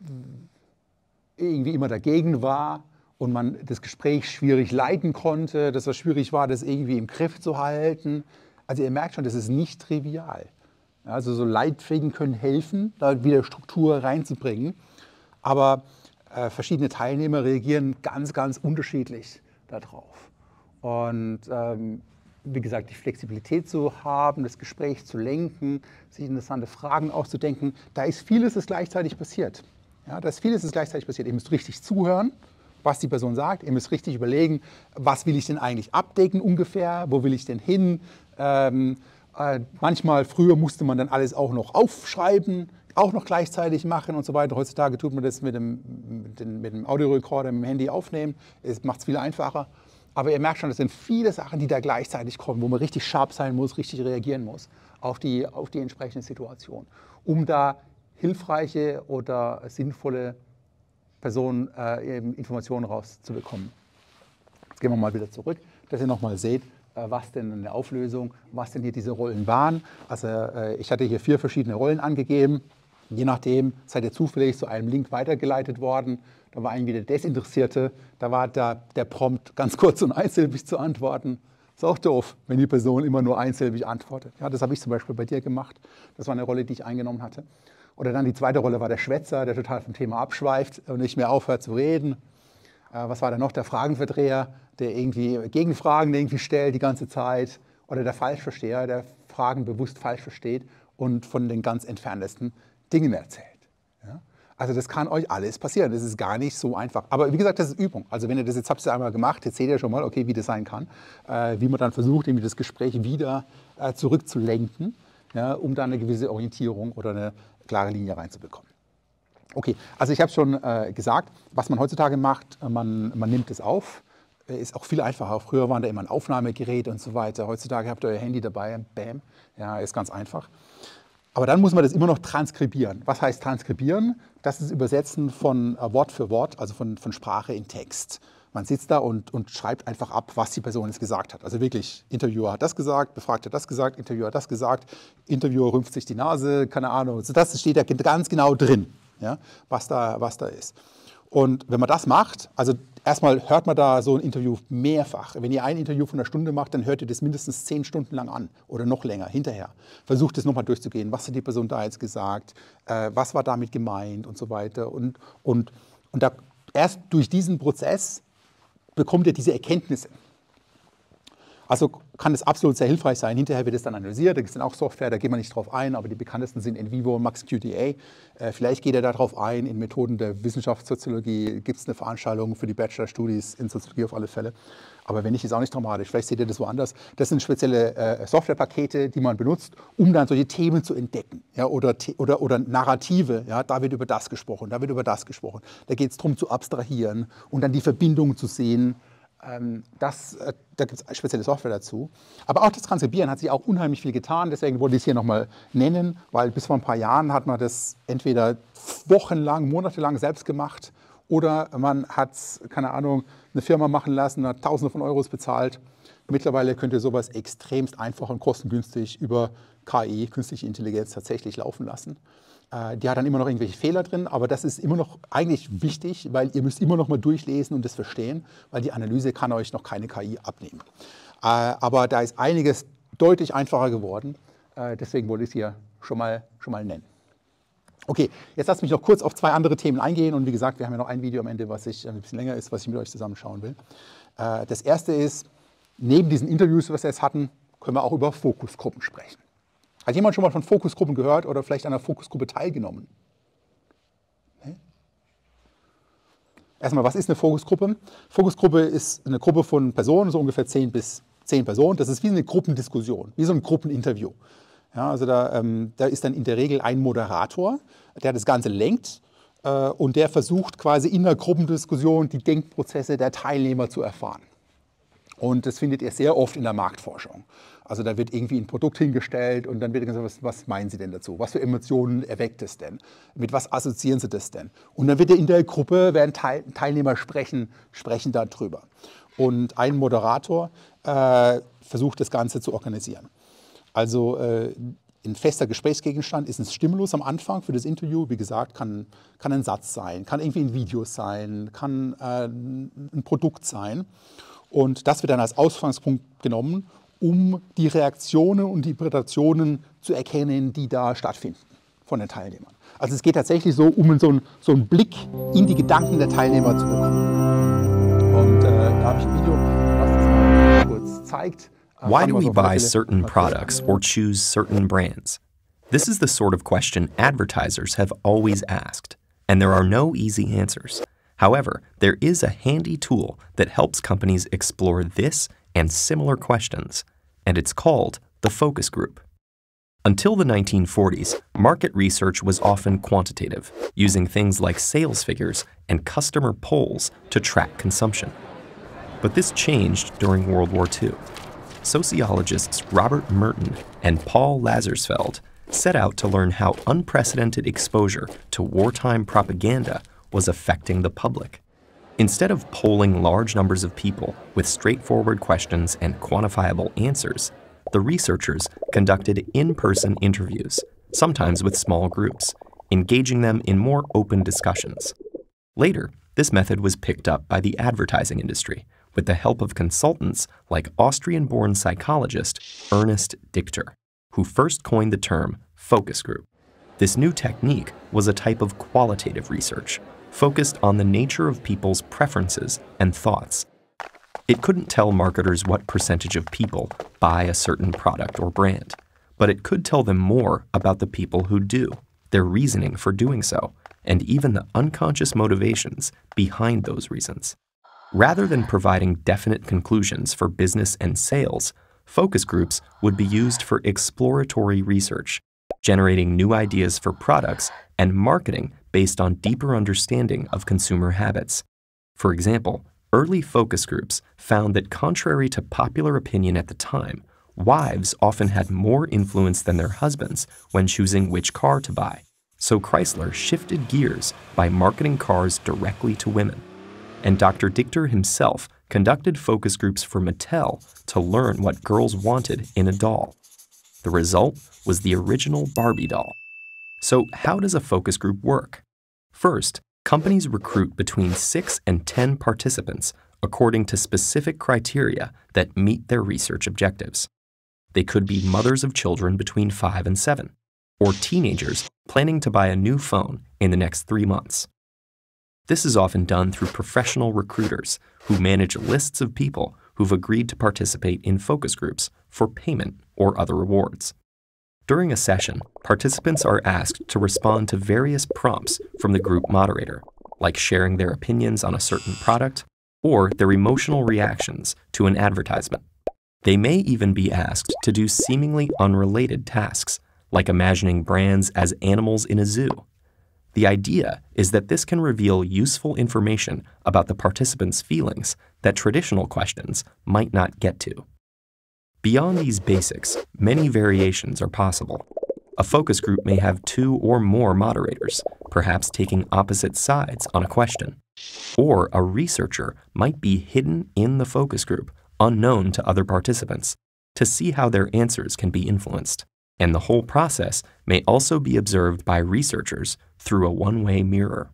irgendwie immer dagegen war und man das Gespräch schwierig leiten konnte, dass es schwierig war, das irgendwie im Griff zu halten. Also ihr merkt schon, das ist nicht trivial. Also so Leitfäden können helfen, da wieder Struktur reinzubringen. Aber äh, verschiedene Teilnehmer reagieren ganz, ganz unterschiedlich darauf. Und ähm, wie gesagt, die Flexibilität zu haben, das Gespräch zu lenken, sich interessante Fragen auszudenken, da ist vieles ist gleichzeitig passiert. Ja, da ist vieles ist gleichzeitig passiert. Ihr müsst richtig zuhören, was die Person sagt. Ihr müsst richtig überlegen, was will ich denn eigentlich abdecken ungefähr, wo will ich denn hin, ähm, Äh, manchmal, früher musste man dann alles auch noch aufschreiben, auch noch gleichzeitig machen und so weiter. Heutzutage tut man das mit dem, mit dem, mit dem Audiorekorder, mit dem Handy aufnehmen. Es macht es viel einfacher. Aber ihr merkt schon, das sind viele Sachen, die da gleichzeitig kommen, wo man richtig scharf sein muss, richtig reagieren muss auf die, auf die entsprechende Situation, um da hilfreiche oder sinnvolle Personen äh, Informationen rauszubekommen. Jetzt gehen wir mal wieder zurück, dass ihr nochmal seht, äh, was denn eine Auflösung, was denn hier diese Rollen waren. Also äh, ich hatte hier vier verschiedene Rollen angegeben. Je nachdem seid ihr zufällig zu einem Link weitergeleitet worden. Da war irgendwie der Desinteressierte, da war der, der Prompt ganz kurz und einsilbig zu antworten. Ist auch doof, wenn die Person immer nur einsilbig antwortet. Ja, das habe ich zum Beispiel bei dir gemacht. Das war eine Rolle, die ich eingenommen hatte. Oder dann die zweite Rolle war der Schwätzer, der total vom Thema abschweift und nicht mehr aufhört zu reden. Äh, was war dann noch? Der Fragenverdreher, der irgendwie Gegenfragen irgendwie stellt die ganze Zeit. Oder der Falschversteher, der Fragen bewusst falsch versteht und von den ganz entferntesten Dingen erzählt. Ja? Also das kann euch alles passieren. Das ist gar nicht so einfach. Aber wie gesagt, das ist Übung. Also wenn ihr das jetzt habt ihr einmal gemacht, jetzt seht ihr schon mal, okay, wie das sein kann, äh, wie man dann versucht, irgendwie das Gespräch wieder äh, zurückzulenken, ja, um dann eine gewisse Orientierung oder eine klare Linie reinzubekommen. Okay, also ich habe schon äh, gesagt, was man heutzutage macht, man, man nimmt es auf, ist auch viel einfacher. Früher waren da immer ein Aufnahmegerät und so weiter. Heutzutage habt ihr euer Handy dabei, bam, ja, ist ganz einfach. Aber dann muss man das immer noch transkribieren. Was heißt transkribieren? Das ist Übersetzen von äh, Wort für Wort, also von, von Sprache in Text. Man sitzt da und, und schreibt einfach ab, was die Person jetzt gesagt hat. Also wirklich, Interviewer hat das gesagt, Befragter hat das gesagt, Interviewer hat das gesagt, Interviewer rümpft sich die Nase, keine Ahnung. Also das steht da ganz genau drin, ja, was da, was da ist. Und wenn man das macht, also erstmal hört man da so ein Interview mehrfach. Wenn ihr ein Interview von einer Stunde macht, dann hört ihr das mindestens zehn Stunden lang an oder noch länger hinterher. Versucht es nochmal durchzugehen. Was hat die Person da jetzt gesagt? Äh, was war damit gemeint und so weiter. Und, und, und da, erst durch diesen Prozess bekommt ihr diese Erkenntnisse. Also kann es absolut sehr hilfreich sein. Hinterher wird es dann analysiert, da gibt es dann auch Software, da geht man nicht drauf ein, aber die bekanntesten sind NVivo und MaxQDA. Äh, vielleicht geht er da drauf ein, in Methoden der Wissenschaftssoziologie gibt es eine Veranstaltung für die Bachelor-Studies in Soziologie auf alle Fälle. Aber wenn nicht, ist auch nicht dramatisch. Vielleicht seht ihr das woanders. Das sind spezielle äh, Softwarepakete, die man benutzt, um dann solche Themen zu entdecken. Ja, oder, oder, oder Narrative. Ja, da wird über das gesprochen, da wird über das gesprochen. Da geht es darum zu abstrahieren und dann die Verbindung zu sehen. Das, äh, da gibt es spezielle Software dazu. Aber auch das Transkribieren hat sich auch unheimlich viel getan. Deswegen wollte ich es hier nochmal nennen, weil bis vor ein paar Jahren hat man das entweder wochenlang, monatelang selbst gemacht oder man hat, keine Ahnung, eine Firma machen lassen, hat Tausende von Euros bezahlt. Mittlerweile könnt ihr sowas extremst einfach und kostengünstig über K I, künstliche Intelligenz, tatsächlich laufen lassen. Die hat dann immer noch irgendwelche Fehler drin, aber das ist immer noch eigentlich wichtig, weil ihr müsst immer noch mal durchlesen und das verstehen, weil die Analyse kann euch noch keine K I abnehmen. Aber da ist einiges deutlich einfacher geworden, deswegen wollte ich es hier schon mal, schon mal nennen. Okay, jetzt lasst mich noch kurz auf zwei andere Themen eingehen und wie gesagt, wir haben ja noch ein Video am Ende, was ich, ein bisschen länger ist, was ich mit euch zusammenschauen will. Das erste ist, neben diesen Interviews, was wir jetzt hatten, können wir auch über Fokusgruppen sprechen. Hat jemand schon mal von Fokusgruppen gehört oder vielleicht an einer Fokusgruppe teilgenommen? Nee? Erstmal, was ist eine Fokusgruppe? Fokusgruppe ist eine Gruppe von Personen, so ungefähr zehn bis zehn Personen. Das ist wie eine Gruppendiskussion, wie so ein Gruppeninterview. Ja, also da, ähm, da ist dann in der Regel ein Moderator, der das Ganze lenkt äh, und der versucht quasi in der Gruppendiskussion die Denkprozesse der Teilnehmer zu erfahren. Und das findet ihr sehr oft in der Marktforschung. Also da wird irgendwie ein Produkt hingestellt und dann wird gesagt, was, was meinen Sie denn dazu? Was für Emotionen erweckt es denn? Mit was assoziieren Sie das denn? Und dann wird in der Gruppe, werden Teil, Teilnehmer sprechen, sprechen darüber. Und ein Moderator äh, versucht das Ganze zu organisieren. Also äh, ein fester Gesprächsgegenstand ist ein Stimulus am Anfang für das Interview. Wie gesagt, kann, kann ein Satz sein, kann irgendwie ein Video sein, kann äh, ein Produkt sein. Und das wird dann als Ausgangspunkt genommen, um die Reaktionen und die Interpretationen zu erkennen, die da stattfinden von den Teilnehmern. Also es geht tatsächlich so, um so einen, so einen Blick in die Gedanken der Teilnehmer zu bekommen. Und äh, da habe ich ein Video, was das mal kurz zeigt. Why do we buy certain products or choose certain brands? This is the sort of question advertisers have always asked, and there are no easy answers. However, there is a handy tool that helps companies explore this and similar questions, and it's called the focus group. Until the nineteen forties, market research was often quantitative, using things like sales figures and customer polls to track consumption. But this changed during World War Two. Sociologists Robert Merton and Paul Lazarsfeld set out to learn how unprecedented exposure to wartime propaganda was affecting the public. Instead of polling large numbers of people with straightforward questions and quantifiable answers, the researchers conducted in-person interviews, sometimes with small groups, engaging them in more open discussions. Later, this method was picked up by the advertising industry with the help of consultants like Austrian-born psychologist Ernest Dichter, who first coined the term focus group. This new technique was a type of qualitative research, focused on the nature of people's preferences and thoughts. It couldn't tell marketers what percentage of people buy a certain product or brand, but it could tell them more about the people who do, their reasoning for doing so, and even the unconscious motivations behind those reasons. Rather than providing definite conclusions for business and sales, focus groups would be used for exploratory research, generating new ideas for products and marketing based on deeper understanding of consumer habits. For example, early focus groups found that contrary to popular opinion at the time, wives often had more influence than their husbands when choosing which car to buy. So Chrysler shifted gears by marketing cars directly to women. And Doctor Dichter himself conducted focus groups for Mattel to learn what girls wanted in a doll. The result was the original Barbie doll. So how does a focus group work? First, companies recruit between six and ten participants according to specific criteria that meet their research objectives. They could be mothers of children between five and seven, or teenagers planning to buy a new phone in the next three months. This is often done through professional recruiters who manage lists of people who've agreed to participate in focus groups for payment or other rewards. During a session, participants are asked to respond to various prompts from the group moderator, like sharing their opinions on a certain product or their emotional reactions to an advertisement. They may even be asked to do seemingly unrelated tasks, like imagining brands as animals in a zoo. The idea is that this can reveal useful information about the participants' feelings that traditional questions might not get to. Beyond these basics, many variations are possible. A focus group may have two or more moderators, perhaps taking opposite sides on a question. Or a researcher might be hidden in the focus group, unknown to other participants, to see how their answers can be influenced. And the whole process may also be observed by researchers through a one-way mirror.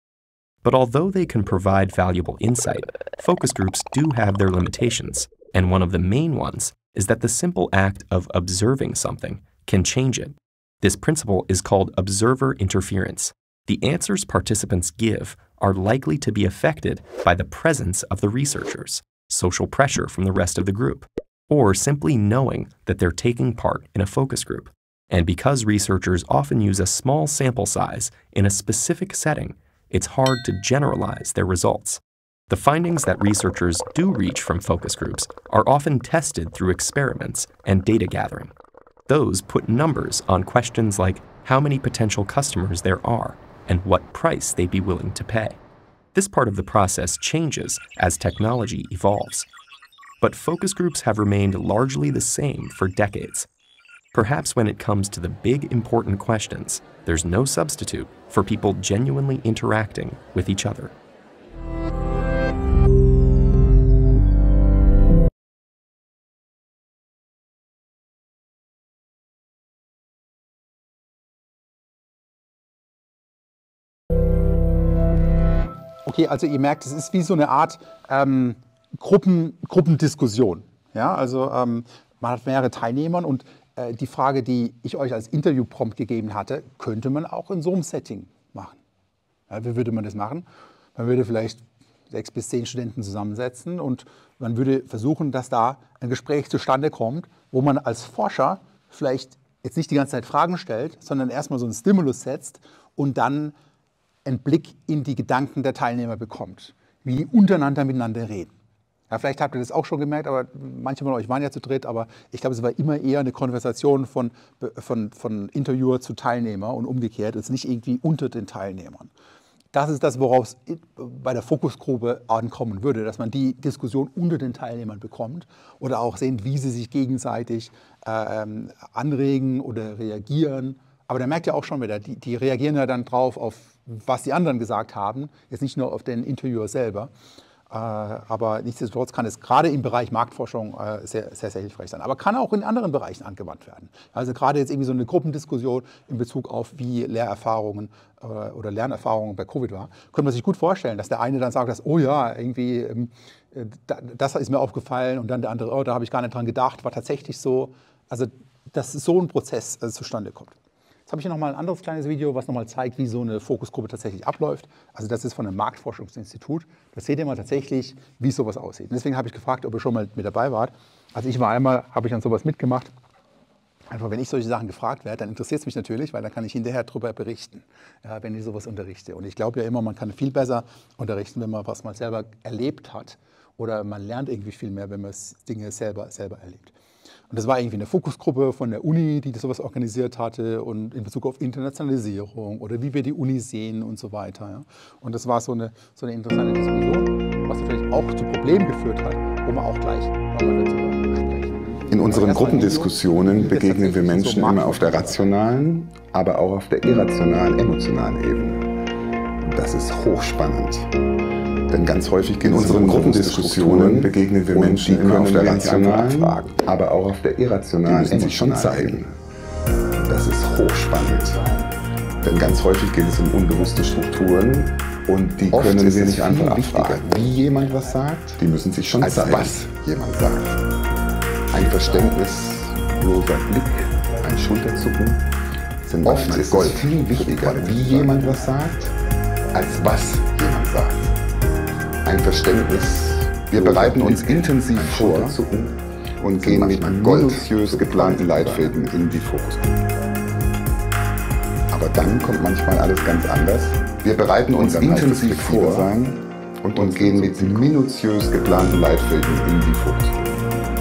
But although they can provide valuable insight, focus groups do have their limitations, and one of the main ones is that the simple act of observing something can change it. This principle is called observer interference. The answers participants give are likely to be affected by the presence of the researchers, social pressure from the rest of the group, or simply knowing that they're taking part in a focus group. And because researchers often use a small sample size in a specific setting, it's hard to generalize their results. The findings that researchers do reach from focus groups are often tested through experiments and data gathering. Those put numbers on questions like how many potential customers there are and what price they'd be willing to pay. This part of the process changes as technology evolves. But focus groups have remained largely the same for decades. Perhaps when it comes to the big important questions, there's no substitute for people genuinely interacting with each other. Okay, also ihr merkt, es ist wie so eine Art ähm, Gruppen, Gruppendiskussion. Ja, also ähm, man hat mehrere Teilnehmer und äh, die Frage, die ich euch als Interviewprompt gegeben hatte, könnte man auch in so einem Setting machen. Ja, wie würde man das machen? Man würde vielleicht sechs bis zehn Studenten zusammensetzen und man würde versuchen, dass da ein Gespräch zustande kommt, wo man als Forscher vielleicht jetzt nicht die ganze Zeit Fragen stellt, sondern erstmal so einen Stimulus setzt und dann einen Blick in die Gedanken der Teilnehmer bekommt, wie die untereinander miteinander reden. Ja, vielleicht habt ihr das auch schon gemerkt, aber manche von euch waren ja zu dritt, aber ich glaube, es war immer eher eine Konversation von, von, von Interviewer zu Teilnehmer und umgekehrt, es ist nicht irgendwie unter den Teilnehmern. Das ist das, worauf es bei der Fokusgruppe ankommen würde, dass man die Diskussion unter den Teilnehmern bekommt oder auch sehen, wie sie sich gegenseitig äh, anregen oder reagieren. Aber da merkt ihr auch schon wieder, die, die reagieren ja dann drauf, auf was die anderen gesagt haben, jetzt nicht nur auf den Interviewer selber. Äh, aber nichtsdestotrotz kann es gerade im Bereich Marktforschung äh, sehr, sehr, sehr hilfreich sein. Aber kann auch in anderen Bereichen angewandt werden. Also gerade jetzt irgendwie so eine Gruppendiskussion in Bezug auf wie Lehrerfahrungen äh, oder Lernerfahrungen bei Covid war, könnte man sich gut vorstellen, dass der eine dann sagt, dass, oh ja, irgendwie, ähm, das ist mir aufgefallen und dann der andere, oh, da habe ich gar nicht dran gedacht, war tatsächlich so. Also dass so ein Prozess äh, zustande kommt. Jetzt habe ich hier nochmal ein anderes kleines Video, was nochmal zeigt, wie so eine Fokusgruppe tatsächlich abläuft. Also das ist von einem Marktforschungsinstitut. Da seht ihr mal tatsächlich, wie sowas aussieht. Und deswegen habe ich gefragt, ob ihr schon mal mit dabei wart. Also ich war einmal, habe ich an sowas mitgemacht. Einfach wenn ich solche Sachen gefragt werde, dann interessiert es mich natürlich, weil dann kann ich hinterher darüber berichten, ja, wenn ich sowas unterrichte. Und ich glaube ja immer, man kann viel besser unterrichten, wenn man was mal selber erlebt hat. Oder man lernt irgendwie viel mehr, wenn man Dinge selber, selber erlebt. Und das war irgendwie eine Fokusgruppe von der Uni, die das sowas organisiert hatte und in Bezug auf Internationalisierung oder wie wir die Uni sehen und so weiter. Ja. Und das war so eine, so eine interessante Diskussion, was natürlich auch zu Problemen geführt hat, wo man auch gleich nochmal dazu sprechen. In unseren Gruppendiskussionen begegnen wir Menschen immer auf der rationalen, aber auch auf der irrationalen, emotionalen Ebene. Und das ist hochspannend. Denn ganz häufig in unseren Gruppendiskussionen begegnen wir Menschen die immer auf der rationalen, aber auch auf der irrationalen, emotionalen Ebene. Das ist hochspannend. Denn ganz häufig geht es um unbewusste Strukturen und die können wir nicht einfach abfragen, wie jemand was sagt. Die müssen sich schon zeigen, was jemand sagt. Ein verständnisloser Blick, ein Schulterzucken sind oft ist Gold. Es viel wichtiger, wie jemand was sagt, als was jemand sagt. Ein Verständnis. Wir bereiten uns intensiv vor und gehen mit minutiös geplanten Leitfäden in die Fokusgruppe. Aber dann kommt manchmal alles ganz anders. Wir bereiten uns intensiv vor und, und gehen mit minutiös geplanten Leitfäden in die Fokusgruppe.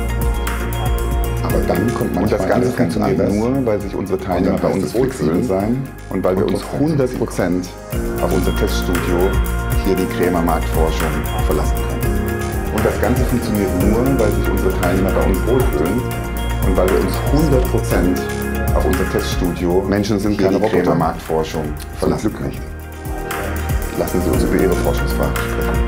Aber dann kommt manchmal das Ganze ganz anders, nur weil sich unsere Teilnehmer bei uns wohlfühlen sein und weil wir uns hundert Prozent auf unser Teststudio hier die Krämer Marktforschung verlassen können. Und das Ganze funktioniert nur, weil sich unsere Teilnehmer bei uns wohlfühlen und weil wir uns hundert Prozent auf unser Teststudio Menschen sind keine Roboter Krämer Marktforschung verlassen können. Nicht. Lassen Sie uns über Ihre Forschungsfrage sprechen.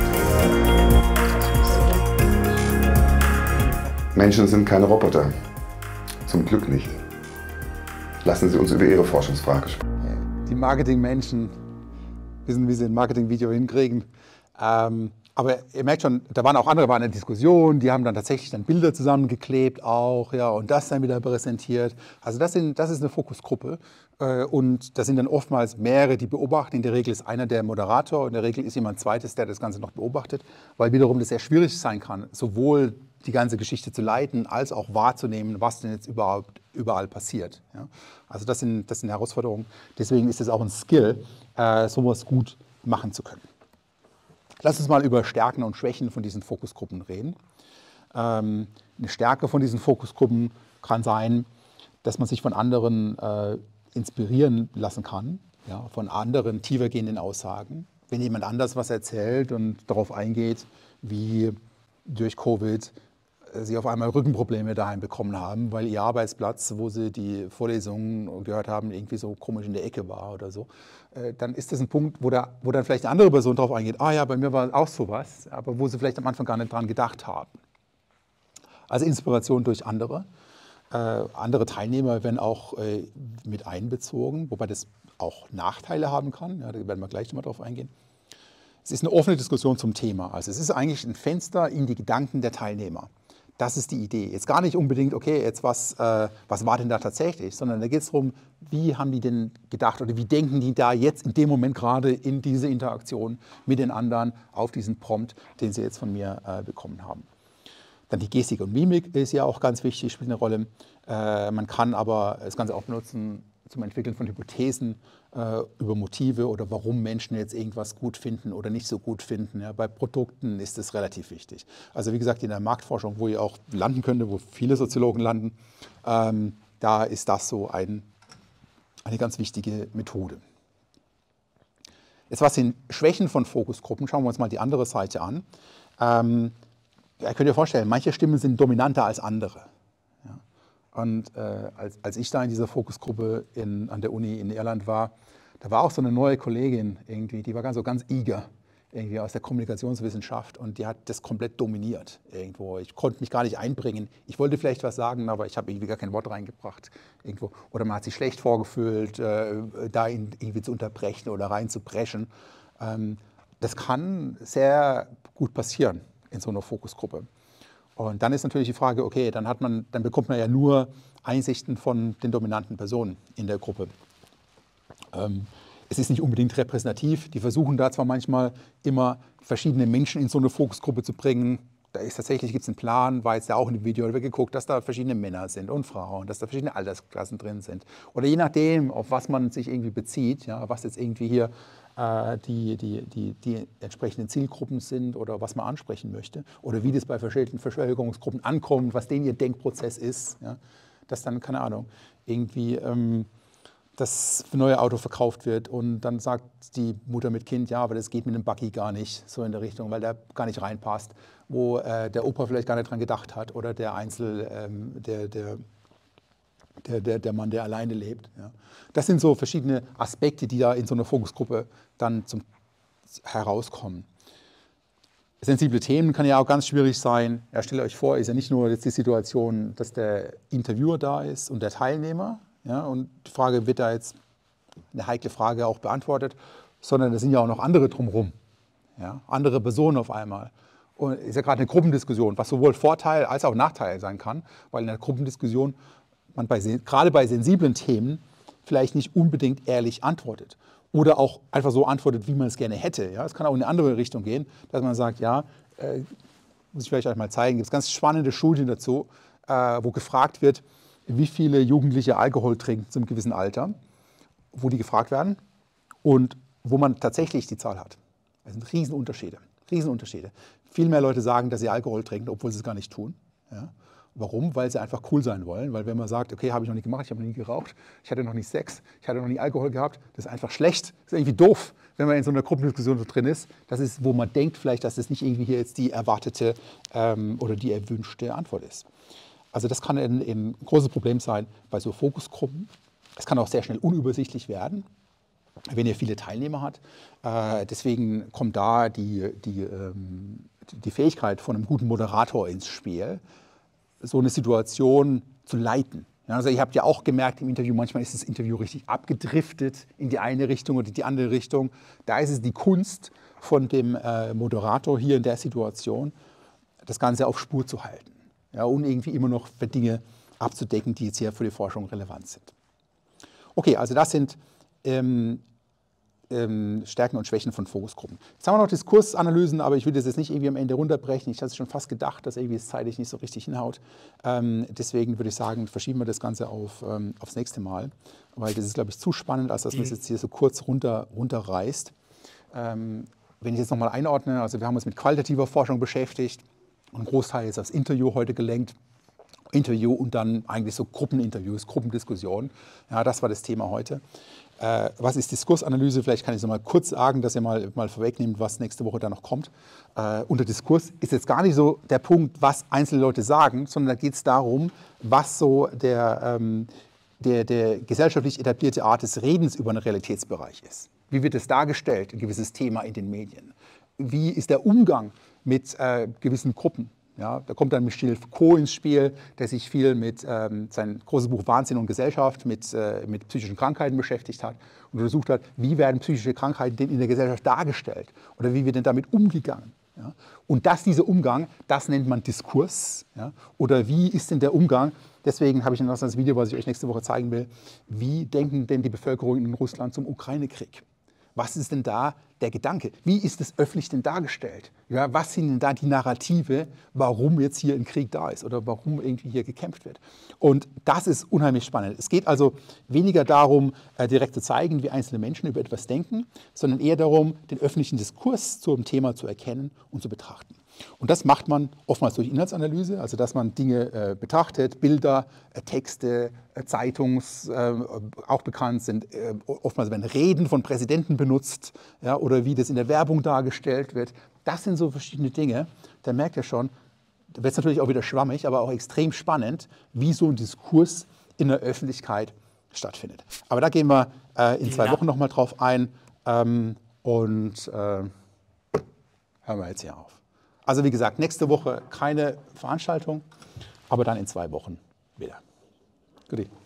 Menschen sind keine Roboter. Zum Glück nicht. Lassen Sie uns über Ihre Forschungsfrage sprechen. Die Marketingmenschen wissen, wie sie ein Marketingvideo hinkriegen. Ähm, aber ihr merkt schon, da waren auch andere, waren in der Diskussion, die haben dann tatsächlich dann Bilder zusammengeklebt auch, ja, und das dann wieder präsentiert. Also das, sind, das ist eine Fokusgruppe äh, und da sind dann oftmals mehrere, die beobachten. In der Regel ist einer der Moderator, in der Regel ist jemand Zweites, der das Ganze noch beobachtet, weil wiederum das sehr schwierig sein kann, sowohl die ganze Geschichte zu leiten, als auch wahrzunehmen, was denn jetzt überhaupt überall passiert. Ja. Also das sind, das sind Herausforderungen. Deswegen ist es auch ein Skill, äh, sowas gut machen zu können. Lass uns mal über Stärken und Schwächen von diesen Fokusgruppen reden. Ähm, eine Stärke von diesen Fokusgruppen kann sein, dass man sich von anderen äh, inspirieren lassen kann, ja, von anderen tiefergehenden Aussagen. Wenn jemand anders was erzählt und darauf eingeht, wie durch Covid sie auf einmal Rückenprobleme daheim bekommen haben, weil ihr Arbeitsplatz, wo sie die Vorlesungen gehört haben, irgendwie so komisch in der Ecke war oder so, dann ist das ein Punkt, wo, da, wo dann vielleicht eine andere Person darauf eingeht, ah ja, bei mir war auch sowas, aber wo sie vielleicht am Anfang gar nicht dran gedacht haben. Also Inspiration durch andere. Äh, andere Teilnehmer werden auch äh, mit einbezogen, wobei das auch Nachteile haben kann, ja, da werden wir gleich nochmal drauf eingehen. Es ist eine offene Diskussion zum Thema, also es ist eigentlich ein Fenster in die Gedanken der Teilnehmer. Das ist die Idee. Jetzt gar nicht unbedingt, okay, jetzt was, äh, was war denn da tatsächlich, sondern da geht es darum, wie haben die denn gedacht oder wie denken die da jetzt in dem Moment gerade in diese Interaktion mit den anderen auf diesen Prompt, den sie jetzt von mir äh, bekommen haben. Dann die Gestik und Mimik ist ja auch ganz wichtig, spielt eine Rolle. Äh, man kann aber das Ganze auch benutzen zum Entwickeln von Hypothesen äh, über Motive oder warum Menschen jetzt irgendwas gut finden oder nicht so gut finden. Ja, bei Produkten ist das relativ wichtig. Also wie gesagt, in der Marktforschung, wo ihr auch landen könnt, wo viele Soziologen landen, ähm, da ist das so ein, eine ganz wichtige Methode. Jetzt was sind Schwächen von Fokusgruppen? Schauen wir uns mal die andere Seite an. Ähm, ihr könnt euch vorstellen, manche Stimmen sind dominanter als andere. Ja. Und äh, als, als ich da in dieser Fokusgruppe in, an der Uni in Irland war, da war auch so eine neue Kollegin irgendwie, die war ganz, so ganz eager, irgendwie aus der Kommunikationswissenschaft, und die hat das komplett dominiert irgendwo. Ich konnte mich gar nicht einbringen. Ich wollte vielleicht was sagen, aber ich habe irgendwie gar kein Wort reingebracht irgendwo. Oder man hat sich schlecht vorgefühlt, äh, da ihn irgendwie zu unterbrechen oder reinzupreschen. Ähm, das kann sehr gut passieren in so einer Fokusgruppe. Und dann ist natürlich die Frage, okay, dann hat man, dann bekommt man ja nur Einsichten von den dominanten Personen in der Gruppe. Ähm, Es ist nicht unbedingt repräsentativ. Die versuchen da zwar manchmal immer verschiedene Menschen in so eine Fokusgruppe zu bringen. Da ist tatsächlich, gibt es einen Plan, war jetzt ja auch in dem Video geguckt, dass da verschiedene Männer sind und Frauen, dass da verschiedene Altersklassen drin sind. Oder je nachdem, auf was man sich irgendwie bezieht, ja, was jetzt irgendwie hier äh, die, die, die, die entsprechenden Zielgruppen sind oder was man ansprechen möchte. Oder wie das bei verschiedenen Verschwörungsgruppen ankommt, was denen ihr Denkprozess ist. Ja, dass dann, keine Ahnung, irgendwie Ähm, das neue Auto verkauft wird und dann sagt die Mutter mit Kind, ja, aber das geht mit dem Buggy gar nicht, so in der Richtung, weil der gar nicht reinpasst, wo äh, der Opa vielleicht gar nicht dran gedacht hat oder der Einzel, ähm, der, der, der, der, der Mann, der alleine lebt. Ja. Das sind so verschiedene Aspekte, die da in so einer Fokusgruppe dann zum, herauskommen. Sensible Themen kann ja auch ganz schwierig sein. Ja, stellt euch vor, ist ja nicht nur jetzt die Situation, dass der Interviewer da ist und der Teilnehmer, ja, und die Frage wird da jetzt, eine heikle Frage, auch beantwortet, sondern es sind ja auch noch andere drumherum, ja, andere Personen auf einmal. Und es ist ja gerade eine Gruppendiskussion, was sowohl Vorteil als auch Nachteil sein kann, weil in der Gruppendiskussion man bei, gerade bei sensiblen Themen vielleicht nicht unbedingt ehrlich antwortet oder auch einfach so antwortet, wie man es gerne hätte. Ja, es kann auch in eine andere Richtung gehen, dass man sagt, ja, äh, muss ich vielleicht euch mal zeigen, es gibt ganz spannende Studien dazu, äh, wo gefragt wird, wie viele Jugendliche Alkohol trinken zu einem gewissen Alter, wo die gefragt werden und wo man tatsächlich die Zahl hat. Das sind Riesenunterschiede. Riesenunterschiede. Viel mehr Leute sagen, dass sie Alkohol trinken, obwohl sie es gar nicht tun. Ja. Warum? Weil sie einfach cool sein wollen. Weil wenn man sagt, okay, habe ich noch nicht gemacht, ich habe noch nie geraucht, ich hatte noch nie Sex, ich hatte noch nie Alkohol gehabt, das ist einfach schlecht. Das ist irgendwie doof, wenn man in so einer Gruppendiskussion so drin ist. Das ist, wo man denkt vielleicht, dass das nicht irgendwie hier jetzt die erwartete ähm, oder die erwünschte Antwort ist. Also das kann ein, ein großes Problem sein bei so Fokusgruppen. Es kann auch sehr schnell unübersichtlich werden, wenn ihr viele Teilnehmer habt. Äh, deswegen kommt da die, die, ähm, die Fähigkeit von einem guten Moderator ins Spiel, so eine Situation zu leiten. Ja, also ihr habt ja auch gemerkt im Interview, manchmal ist das Interview richtig abgedriftet in die eine Richtung oder die andere Richtung. Da ist es die Kunst von dem äh, Moderator hier in der Situation, das Ganze auf Spur zu halten. Ja, und irgendwie immer noch für Dinge abzudecken, die jetzt hier für die Forschung relevant sind. Okay, also das sind ähm, ähm, Stärken und Schwächen von Fokusgruppen. Jetzt haben wir noch Diskursanalysen, aber ich will das jetzt nicht irgendwie am Ende runterbrechen. Ich hatte es schon fast gedacht, dass irgendwie es zeitlich nicht so richtig hinhaut. Ähm, deswegen würde ich sagen, verschieben wir das Ganze auf, ähm, aufs nächste Mal, weil das ist, glaube ich, zu spannend, als dass man es jetzt hier so kurz runter, runterreißt. Ähm, wenn ich jetzt nochmal einordne, also wir haben uns mit qualitativer Forschung beschäftigt, ein Großteil ist aufs Interview heute gelenkt. Interview und dann eigentlich so Gruppeninterviews, Gruppendiskussionen. Ja, das war das Thema heute. Äh, was ist Diskursanalyse? Vielleicht kann ich es noch mal kurz sagen, dass ihr mal, mal vorwegnehmt, was nächste Woche da noch kommt. Äh, unter Diskurs ist jetzt gar nicht so der Punkt, was einzelne Leute sagen, sondern da geht es darum, was so der, ähm, der, der gesellschaftlich etablierte Art des Redens über einen Realitätsbereich ist. Wie wird es dargestellt, ein gewisses Thema in den Medien? Wie ist der Umgang mit äh, gewissen Gruppen? Ja, da kommt dann Michel Foucault ins Spiel, der sich viel mit ähm, sein großes Buch Wahnsinn und Gesellschaft mit, äh, mit psychischen Krankheiten beschäftigt hat und untersucht hat, wie werden psychische Krankheiten denn in der Gesellschaft dargestellt oder wie wird denn damit umgegangen. Ja? Und dass dieser Umgang, das nennt man Diskurs. Ja? Oder wie ist denn der Umgang? Deswegen habe ich noch das Video, was ich euch nächste Woche zeigen will. Wie denken denn die Bevölkerung in Russland zum Ukraine-Krieg? Was ist denn da der Gedanke? Wie ist es öffentlich denn dargestellt? Ja, was sind denn da die Narrative, warum jetzt hier ein Krieg da ist oder warum irgendwie hier gekämpft wird? Und das ist unheimlich spannend. Es geht also weniger darum, äh, direkt zu zeigen, wie einzelne Menschen über etwas denken, sondern eher darum, den öffentlichen Diskurs zum Thema zu erkennen und zu betrachten. Und das macht man oftmals durch Inhaltsanalyse, also dass man Dinge äh, betrachtet, Bilder, äh, Texte, äh, Zeitungs, äh, auch bekannt sind, äh, oftmals werden Reden von Präsidenten benutzt, ja, oder wie das in der Werbung dargestellt wird. Das sind so verschiedene Dinge, da merkt ihr schon, da wird es natürlich auch wieder schwammig, aber auch extrem spannend, wie so ein Diskurs in der Öffentlichkeit stattfindet. Aber da gehen wir äh, in zwei Wochen nochmal drauf ein ähm, und äh, hören wir jetzt hier auf. Also wie gesagt, nächste Woche keine Veranstaltung, aber dann in zwei Wochen wieder. Guti.